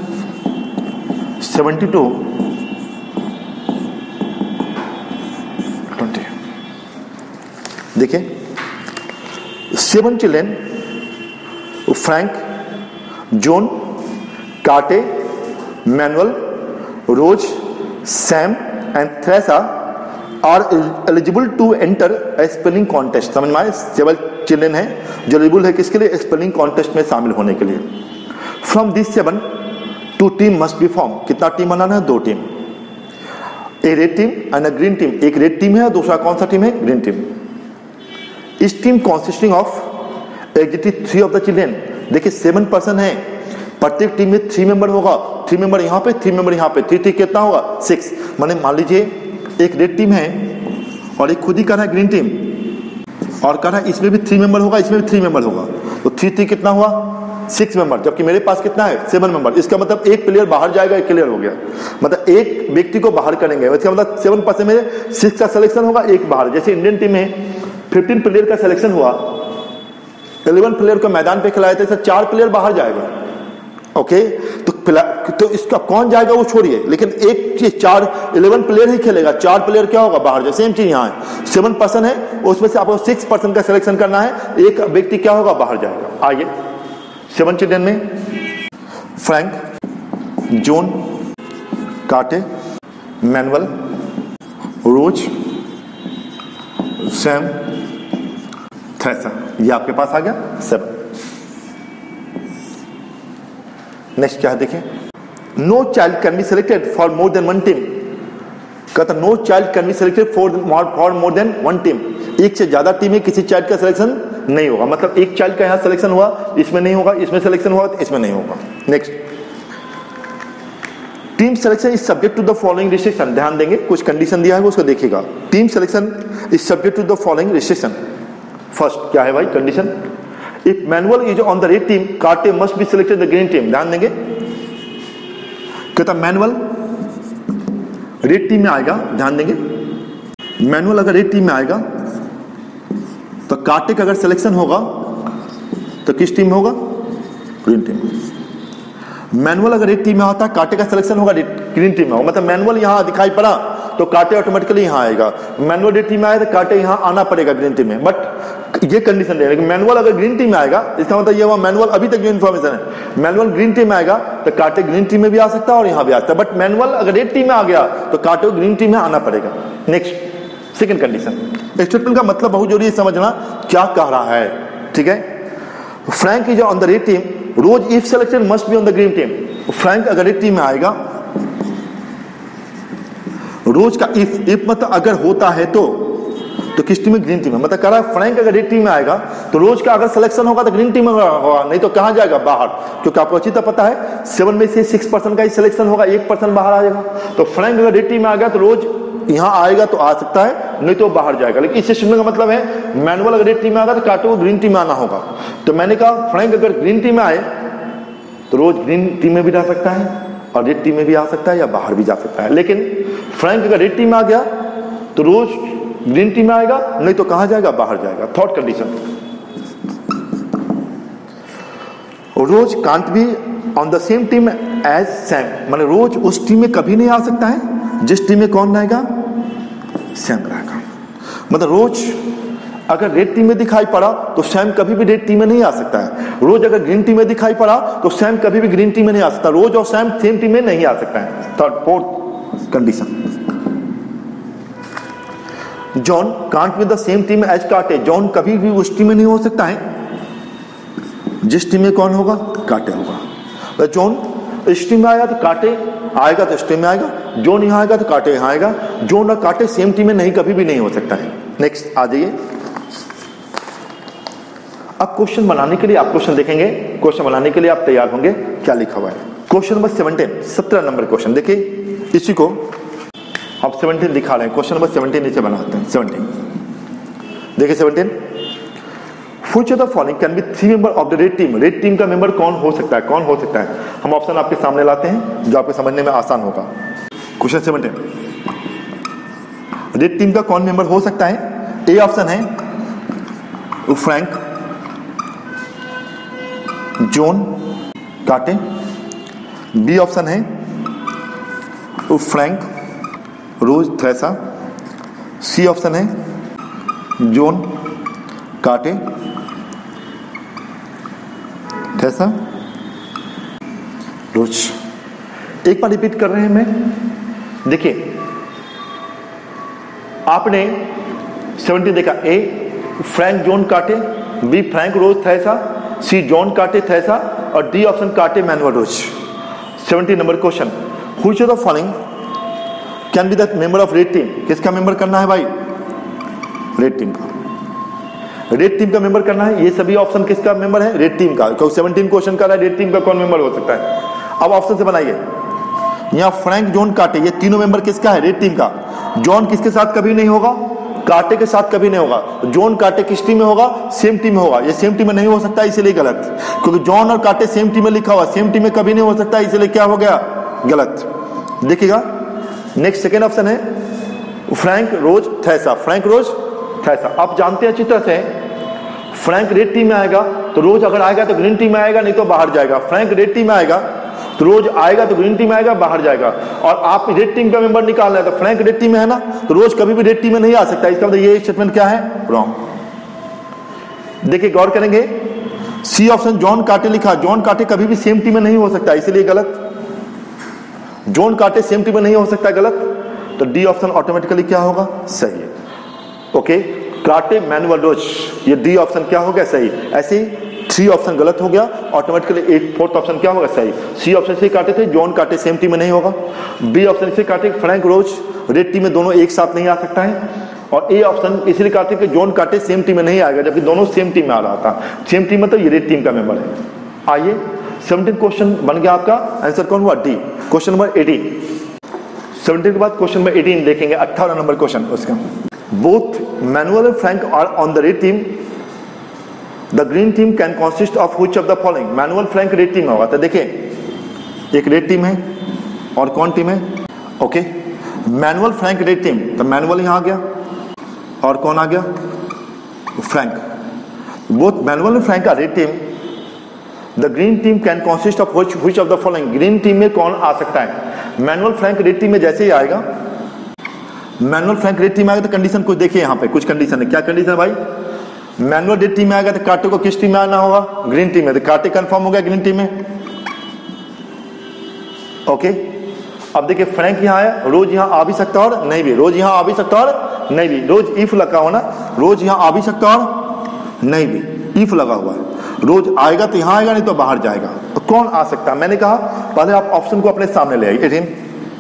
72 20 देखिए, 7 children, Frank, John, Kate, Manuel, Rose, Sam and Theresa are eligible to enter spelling contest. समझ में आए? 7 चिल्ड्रेन हैं जो एलिजिबल है किसके लिए? स्पेलिंग कॉन्टेस्ट में शामिल होने के लिए। From this 7 2 team must be form. कितना टीम बनाना है? 2 team, a red team and a green team. एक रेड टीम है, दूसरा कौन सा टीम है? Green team. This team consisting of exactly 3 of the children. देखिए 7 पर्सन है, प्रत्येक टीम में 3 मेंबर होगा, 3 मेंबर यहाँ पे, 3 मेंबर यहाँ पे, 3 कितना होगा? 6। माने मान लीजिए एक रेड टीम है और एक खुद ही कर रहा है ग्रीन टीम, और कर रहा है इसमें भी 3 मेंबर होगा, इसमें भी 3 मेंबर होगा, तो 3 कितना हुआ? 6 मेंबर। जबकि मेरे पास कितना है? 7 मेंबर। इसका मतलब एक प्लेयर बाहर जाएगा, एक क्लियर हो गया, मतलब एक व्यक्ति को बाहर करेंगे। इसका मतलब 7% में 6 का सिलेक्शन होगा, एक बाहर। जैसे इंडियन टीम में 15 प्लेयर का सिलेक्शन हुआ, 11 प्लेयर को मैदान पे खिलाए थे, 4 प्लेयर बाहर जाएगा। ओके, तो इसका कौन जाएगा वो छोड़िए, लेकिन एक 11 प्लेयर ही खेलेगा, 4 प्लेयर क्या होगा? बाहर। जैसे सेम चीज यहाँ है, 7 पर्सन है, उसमें से आपको 6% का सिलेक्शन करना है, एक व्यक्ति क्या होगा? बाहर जाएगा। आइए 7 चिल्ड्रन में Frank, John, Kate, Manuel, Rose, Sam, Theresa. ये आपके पास आ गया 7। नेक्स्ट क्या है देखें, no child can be selected for more than 1 team. कहता no child can be selected for more than 1 team. एक से ज्यादा टीम में किसी चाइल्ड का सिलेक्शन नहीं होगा। मतलब एक चाइल्ड का यहां सिलेक्शन हुआ, इसमें नहीं होगा, इसमें सिलेक्शन हुआ, इसमें नहीं होगा। Next, team selection is subject to the following restriction. ध्यान देंगे, कुछ कंडीशन दिया है उसको देखिएगा। Team selection is subject to the following restriction. First क्या है भाई condition? If Manuel is on the red team, Kate must be selected the green team. ध्यान देंगे, कहता मैनुअल रेड टीम में आएगा। ध्यान देंगे, मैनुअल अगर रेड टीम में आएगा तो काटे का अगर सिलेक्शन होगा तो किस टीम में होगा? Green team. मैनुअल अगर रेड टीम में होता है, काटे का सिलेक्शन होगा ग्रीन टीम में होगा। मतलब मैनुअल यहां दिखाई पड़ा तो काटे ऑटोमेटिकली यहां आएगा। मैनुअल रेड टीम में आया तो काटे यहां आना पड़ेगा ग्रीन टीम में। बट ये कंडीशन है, मैनुअल अगर ग्रीन टीम में आएगा, इसका मतलब ये हुआ मैनुअल अभी तक जो इन्फॉर्मेशन है, मैनुअल ग्रीन टीम में आएगा तो काटे ग्रीन टीम में भी आ सकता है और यहां भी आ सकता है। बट मैनुअल अगर रेड टीम में आ गया तो काटे ग्रीन टीम में आना पड़ेगा। नेक्स्ट, सेकंड कंडीशन, स्टेटमेंट का मतलब बहुत जरूरी है समझना क्या कह रहा है। ठीक है, Frank is on the red team, Rose if selected must be on the green team. Frank अगर रेड टीम में आएगा, रोज का इफ मतलब अगर होता है तो किस टीम में? ग्रीन टीम में। मतलब कह रहा है फ्रैंक अगर रेड टीम में आएगा तो रोज का अगर सिलेक्शन होगा तो ग्रीन टीम में होगा, नहीं तो कहां जाएगा? बाहर। क्योंकि आपको अच्छी तरह पता है 7 में से 6% का ही सिलेक्शन होगा, 1% बाहर आ जाएगा। तो फ्रैंक अगर रेड टीम में आ गया तो रोज यहां आएगा तो आ सकता है, नहीं तो बाहर जाएगा। लेकिन इस सिस्टम का मतलब है मैनुअल अगर रेड टीम में आएगा तो काटो ग्रीन टीम में आना होगा। तो मैंने कहा फ्रैंक अगर ग्रीन टीम में आए तो रोज ग्रीन टीम में भी जा सकता है और रेड टीम में भी आ सकता है या बाहर भी जा सकता है। लेकिन फ्रैंक अगर रेड टीम में आ गया तो रोज ग्रीन टीम में आएगा, नहीं तो कहां जाएगा? बाहर जाएगा। Third condition, Rose can't be on the same team as Sam. माने रोज उस टीम में कभी नहीं आ सकता है जिस टीम में कौन रहेगा? सैम रहेगा। मतलब रोज अगर रेड टीम में दिखाई पड़ा तो सैम कभी भी रेड टीम में नहीं आ सकता है। रोज अगर ग्रीन टीम में दिखाई पड़ा तो सैम कभी भी ग्रीन टीम में नहीं आ सकता। रोज और सैम सेम टीम में नहीं आ सकता है। Third fourth condition, John can't with the same team as Kate. John कभी भी उस टीम में नहीं हो सकता है जिस टीम में कौन होगा? काटे होगा। जॉन इस टीम में आएगा तो काटे आएगा तो इस टीम में आएगा, जॉन यहां आएगा तो काटे यहां आएगा। जॉन और काटे सेम टीम में नहीं कभी भी नहीं हो सकता है। नेक्स्ट आ जाइए, अब क्वेश्चन बनाने के लिए आप क्वेश्चन देखेंगे, क्वेश्चन बनाने के लिए आप तैयार होंगे। क्या लिखा हुआ है? क्वेश्चन नंबर 17 नंबर क्वेश्चन देखिए, इसी को आप 17 दिखा रहे हैं। क्वेश्चन नंबर 17 नीचे बनाते हैं। 17 देखिए 17, which of the following can be 3 member of the red team. Red team का मेंबर कौन हो सकता है? कौन हो सकता है? हम ऑप्शन आपके सामने लाते हैं जो आपको समझने में आसान होगा। क्वेश्चन 17, रेड टीम का कौन मेंबर हो सकता है? ए ऑप्शन है Frank, John, Kate. B option है Frank, Rose, Theresa. C option है जॉन, काटे, थ्रेसा, रोज। एक बार रिपीट कर रहे हैं मैं। देखिए आपने 17 देखा, A Frank John Kate, B Frank Rose Theresa, C John Kate Theresa, और D option Kate Manuel Rose. 17 number question, which of the following can be the member of red team? किसका member करना है भाई? Red team का। Red team का member करना है। ये सभी ऑप्शन किसका मेंबर है? रेड टीम का। क्योंकि 17 क्वेश्चन का रेड टीम का कौन मेंबर हो सकता है? अब ऑप्शन से बनाइए। यहाँ फ्रैंक जॉन काटे, ये तीनों मेंबर किसका है? रेड टीम का। जॉन किसके साथ कभी नहीं होगा? काटे के साथ कभी नहीं होगा। जॉन काटे किस टीम में होगा? सेम टीम में होगा। ये सेम टीम में नहीं हो सकता, इसलिए गलत। क्योंकि जॉन और काटे सेम टीम में लिखा हुआ, सेम टीम में कभी नहीं हो सकता, इसलिए क्या हो गया? गलत। देखिएगा नेक्स्ट सेकेंड ऑप्शन है Frank Rose Theresa. Frank Rose Theresa आप जानते हैं अच्छी तरह से, फ्रैंक रेड टीम में आएगा तो रोज अगर आएगा तो ग्रीन टीम में आएगा, नहीं तो बाहर जाएगा। फ्रैंक रेड टीम में आएगा तो रोज आएगा तो ग्रीन टीम में आएगा, बाहर जाएगा। और आप रेड टीम का मेंबर निकालना है तो फ्रैंक रेड टीम में है ना, तो रोज कभी भी रेड टीम में नहीं आ सकता। इसका मतलब ये स्टेटमेंट क्या है? रॉन्ग। देखिए गौर करेंगे, सी ऑप्शन जॉन काटे लिखा, जॉन काटे कभी भी सेम टीम में नहीं हो सकता, इसलिए गलत। जॉन काटे सेम टीम में नहीं हो सकता, गलत। तो डी ऑप्शन ऑटोमेटिकली क्या होगा? सही है। ओके, काटे मैनुअल रोज, ये डी ऑप्शन क्या हो गया? सही। ऐसे ही 3 ऑप्शन गलत हो गया, ऑटोमेटिकली 4th ऑप्शन क्या होगा? सही। सी ऑप्शन से काटे थे, जॉन काटे सेम टीम में नहीं होगा। बी ऑप्शन से काटे फ्रैंक रोज रेड टीम में, दोनों एक साथ नहीं आ सकता है। और ए ऑप्शन इसलिए काटे कि जॉन काटे सेम टीम में नहीं आएगा, जबकि दोनों सेम टीम में आ रहा था। सेम टीम मतलब ये रेड टीम का मेंबर है। आइए 17 क्वेश्चन बन गया आपका। आंसर कौन हुआ? डी। Question number 18। 17 के बाद क्वेश्चन नंबर 18 देखेंगे, 18 नंबर क्वेश्चन उसका। Both Manuel and Frank are on the red team, the green team can consist of which of the following? Manuel Frank red team होगा। तो देखिए एक रेड टीम है और कौन टीम है? Okay, Manuel Frank red team, तो Manuel यहां आ गया और कौन आ गया? Frank. Both Manuel and Frank are red team, the green team can consist of which of the following? Green team में कौन आ सकता है? मैनुअल फ्रैंक रेड टीम में जैसे ही आएगा, मैनुअल फ्रैंक रेड टीम आएगा तो कंडीशन कुछ देखिए, यहां पे कुछ कंडीशन है। क्या कंडीशन है भाई? मैनुअल रेड टीम में आएगा तो काटे को किस टीम में आना होगा? ग्रीन टीम में। तो काटे कंफर्म हो गया ग्रीन टीम में। ओके, अब देखिए फ्रैंक यहां आया, रोज यहां आ भी सकता और नहीं भी, रोज यहां आ भी सकता और नहीं भी। रोज इफ लगा हो ना, रोज यहां आ भी सकता और नहीं भी, इफ लगा हुआ है। रोज आएगा तो यहां आएगा, नहीं तो बाहर जाएगा। तो कौन आ सकता है? मैंने कहा पहले आप ऑप्शन को अपने सामने ले आइए। 18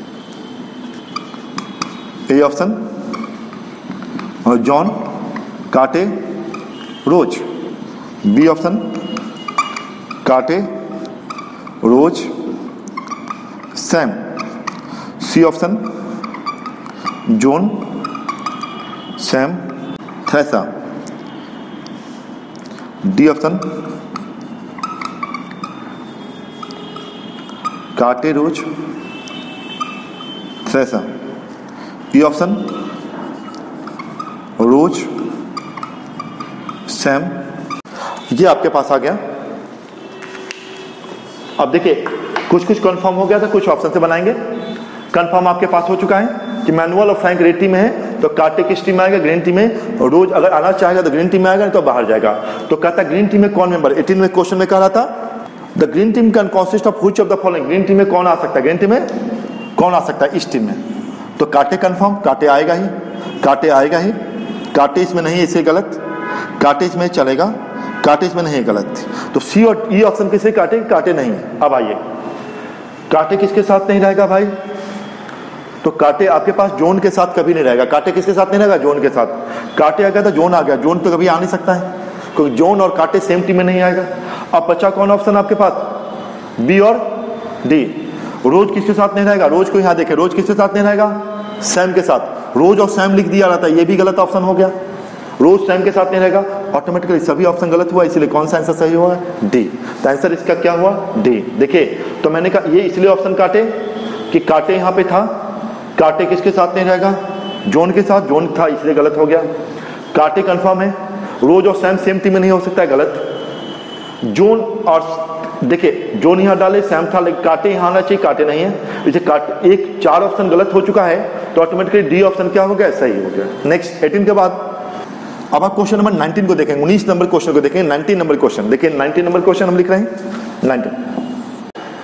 ए ऑप्शन, और जॉन काटे रोज। B option Kate Rose Sam. C option John Sam Theresa. D option Kate Rose थैसा। E option रोज सैम। ये आपके पास आ गया। अब देखिए कुछ कुछ कंफर्म हो गया था, कुछ ऑप्शन से बनाएंगे। कंफर्म आपके पास हो चुका है कि मैनुअल और फ्रैंक रेड टीम में है, तो काटे किस टीम में आएगा? ग्रीन टीम में। रोज अगर आना चाहेगा तो ग्रीन टीम में आएगा, नहीं तो बाहर जाएगा। तो कहता है ग्रीन टीम में कौन मेंबर? 18 में क्वेश्चन में कह रहा था the green team can consist of which of the following? Green team में कौन आ सकता है? ग्रीन टीम में कौन आ सकता है? इस टीम में। तो काटे कंफर्म, काटे आएगा ही, काटे आएगा ही। काटे इसमें नहीं, इसे गलत। काटे इसमें चलेगा, काटे इसमें नहीं, गलत। तो सी और ई ऑप्शन किसे? काटे, काटे नहीं। अब आइए काटे किसके साथ नहीं रहेगा भाई? तो काटे आपके पास जोन के साथ कभी नहीं रहेगा। काटे किसके साथ नहीं रहेगा? जोन के साथ। काटे आ गया तो जोन आ गया, जोन तो कभी आ नहीं सकता है क्योंकि जोन और काटे सेम टीम में नहीं आएगा। अब बचा कौन ऑप्शन आपके पास? बी और डी। रोज किसके साथ नहीं रहेगा? रोज को यहां देखे, रोज किसके साथ नहीं रहेगा? सैम के साथ। रोज और सैम लिख दिया रहता है, ये भी गलत ऑप्शन हो गया। रोज सैम के साथ नहीं रहेगा, ऑटोमेटिकली सभी ऑप्शन गलत हुआ, इसलिए कौन सा आंसर सही हुआ? डी। तो आंसर इसका क्या हुआ? डी। देखिए तो मैंने कहा ये इसलिए ऑप्शन काटे कि काटे यहां पे था, काटे किसके साथ नहीं रहेगा? जोन के साथ। जोन था इसलिए गलत हो गया। काटे कंफर्म है, रोज और सैम सेम टीम में नहीं हो सकता है, गलत। जोन और देखिए जोन यहां डाले, सैम था, लेकिन काटे यहां आना चाहिए, काटे नहीं है। इसे काटे एक 4 ऑप्शन गलत हो चुका है, तो ऑटोमेटिकली डी ऑप्शन क्या हो गया? सही हो गया। नेक्स्ट 18 के बाद अब आप क्वेश्चन नंबर 19 को देखेंगे। 19 नंबर क्वेश्चन को देखेंगे। 19 नंबर क्वेश्चन देखिए, 19 नंबर क्वेश्चन हम लिख रहे हैं 19।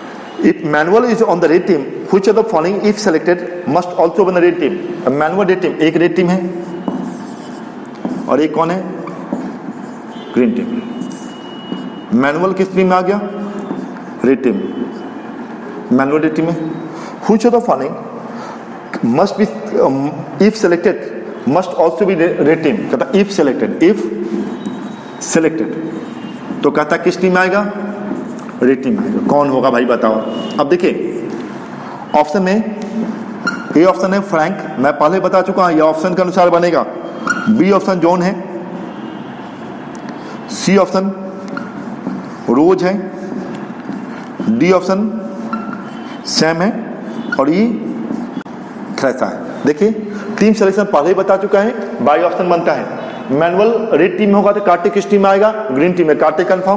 If manual is on the red team, which of the following if selected must also be on the red team? Manual red team, एक red team है और एक कौन है? Green team. मैनुअल किस टीम में आ गया? Red team. Manuel red team में which of the following must be if selected must also be red team? कहता if selected तो कहता किस टीम में आएगा? रेड टीम में आएगा। कौन होगा भाई बताओ। अब देखिए ऑप्शन में ए ऑप्शन है फ्रैंक, मैं पहले बता चुका हूं, यह ऑप्शन के अनुसार बनेगा। बी ऑप्शन जॉन है, सी ऑप्शन रोज है, डी ऑप्शन सैम है और ई थ्रेसा है। देखिए टीम सिलेक्शन पहले ही बता चुका है, बाई ऑप्शन बनता है। मैनुअल रेड टीम में होगा तो काटे किस टीम में आएगा? ग्रीन टीम में। काटे कंफर्म।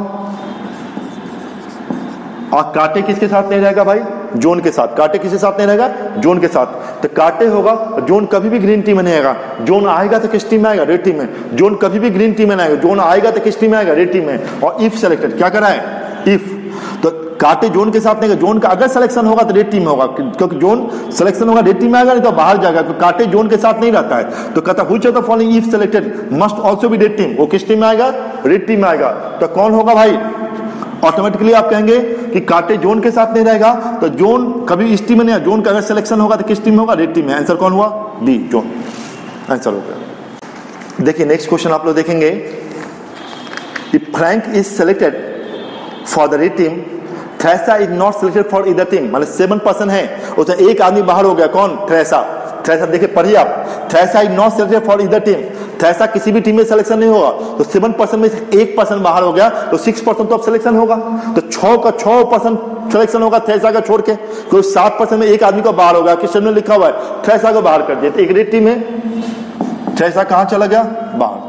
और काटे किसके साथ नहीं रहेगा भाई? जोन के साथ। काटे किसके साथ नहीं रहेगा? जोन के साथ। तो काटे होगा, जोन कभी भी ग्रीन टीम में नहीं आएगा। जोन आएगा तो किस टीम में आएगा? रेड टीम में। जोन कभी भी ग्रीन टीम में नहीं आएगा। जोन आएगा तो किस टीम में आएगा? रेड टीम में। और इफ सेलेक्टेड क्या करा है? इफ। तो काटे जोन के साथ नहीं, जोन का अगर सिलेक्शन होगा तो रेड टीम में होगा, क्योंकि जोन सिलेक्शन होगा रेड टीम में आएगा, नहीं तो बाहर जाएगा। तो काटे जोन के साथ नहीं रहता है। तो कहता which of the following if selected must also be red team, वो किस टीम में आएगा? रेड टीम में आएगा। तो कौन होगा भाई? ऑटोमेटिकली आप कहेंगे कि काटे जोन के साथ नहीं रहेगा, तो जोन कभी इस टीम में नहीं है। जोन का अगर सिलेक्शन होगा तो किस टीम में होगा? रेड टीम में। आंसर कौन हुआ? B, zone. आंसर हो गया। देखिए नेक्स्ट क्वेश्चन आप लोग देखेंगे, if Frank is selected for the red team, Theresa is not selected for either team, मतलब 7% है, उसमें एक आदमी बाहर हो गया। कौन? थ्रेसा। थ्रेसा देखिए पढ़िए आप, Theresa is not selected for either team, Theresa किसी भी टीम में सिलेक्शन नहीं होगा। तो 7% में से 1% बाहर हो गया, तो 6% तो अब सिलेक्शन होगा। तो 6% सिलेक्शन होगा थ्रेसा का छोड़ के। कोई 7% में एक आदमी को बाहर होगा, क्वेश्चन में लिखा हुआ है थ्रेसा को बाहर कर दिया, तो एक रेड टीम में थ्रेसा कहां चला गया? बाहर।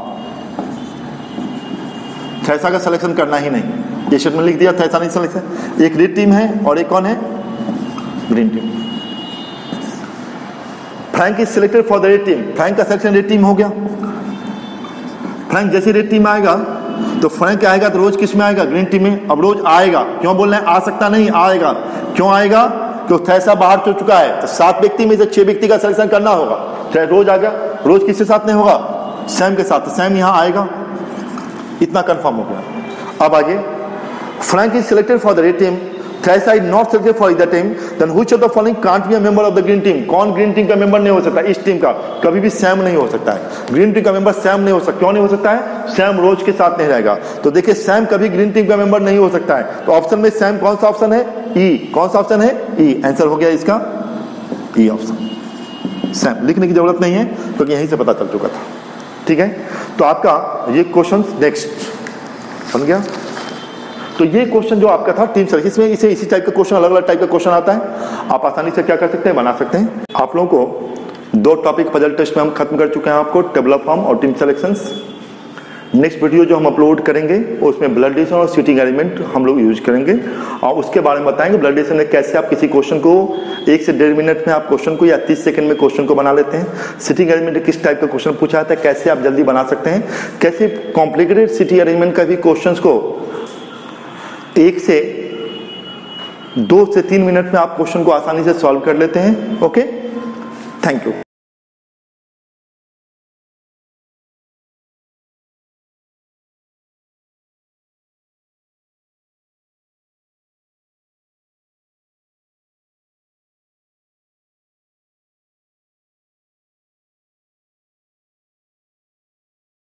थ्रेसा का सिलेक्शन करना ही नहीं, क्वेश्चन में लिख दिया थ्रेसा नहीं सिलेक्शन। एक रेड टीम है और एक कौन है? Green team. Frank is selected for the red team, Frank का सिलेक्शन रेड टीम हो गया। फ्रैंक जैसे रेड टीम आएगा तो फ्रैंक आएगा तो रोज किस में आएगा? ग्रीन टीम में। अब रोज आएगा, क्यों बोल रहे हैं? आ सकता नहीं, आएगा। क्यों आएगा? क्योंकि थ्रेसा बाहर चल चुका है, तो 7 व्यक्ति में से 6 व्यक्ति का सिलेक्शन करना होगा। तो रोज आ गया, रोज किसके साथ नहीं होगा? सैम के साथ, तो सैम यहां आएगा। इतना कंफर्म हो गया। अब आगे, Frank is selected for the red team, Theresa is not selected for either team, then which of the following can't be a member of the green team? कौन ग्रीन टीम का member नहीं हो सकता? इस टीम का कभी भी Sam नहीं हो सकता है। ग्रीन टीम का मेंबर सैम नहीं हो सकता। क्यों नहीं हो सकता है? सैम रोज के साथ नहीं रहेगा। तो देखिए सैम कभी ग्रीन टीम का मेंबर नहीं हो सकता है। तो ऑप्शन में सैम कौन सा ऑप्शन है? ई। कौन सा ऑप्शन है? ई। आंसर हो गया इसका ई ऑप्शन। सैम लिखने की जरूरत नहीं है क्योंकि यहीं से पता चल चुका था। ठीक है, तो आपका ये क्वेश्चन नेक्स्ट समझ गया। तो ये क्वेश्चन जो आपका था टीम सर्विस में, इसी टाइप का क्वेश्चन, अलग अलग टाइप का क्वेश्चन आता है। आप आसानी से क्या कर सकते हैं? बना सकते हैं। आप लोगों को 2 टॉपिक पजल टेस्ट में हम खत्म कर चुके हैं, आपको टेबल ऑफ फॉर्म और टीम सिलेक्शंस। नेक्स्ट वीडियो जो हम अपलोड करेंगे उसमें ब्लड रिलेशन और सीटिंग अरेंजमेंट हम लोग यूज करेंगे और उसके बारे में बताएंगे। ब्लड रिलेशन में कैसे आप किसी क्वेश्चन को 1 से 1.5 मिनट में आप क्वेश्चन को या 30 सेकंड में क्वेश्चन को बना लेते हैं। सिटिंग अरेंजमेंट किस टाइप का क्वेश्चन पूछा जाता है, कैसे आप जल्दी बना सकते हैं, कैसे कॉम्प्लिकेटेड सिटिंग अरेंजमेंट का भी क्वेश्चन को 1 से 2 से 3 मिनट में आप क्वेश्चन को आसानी से सॉल्व कर लेते हैं। Okay, thank you.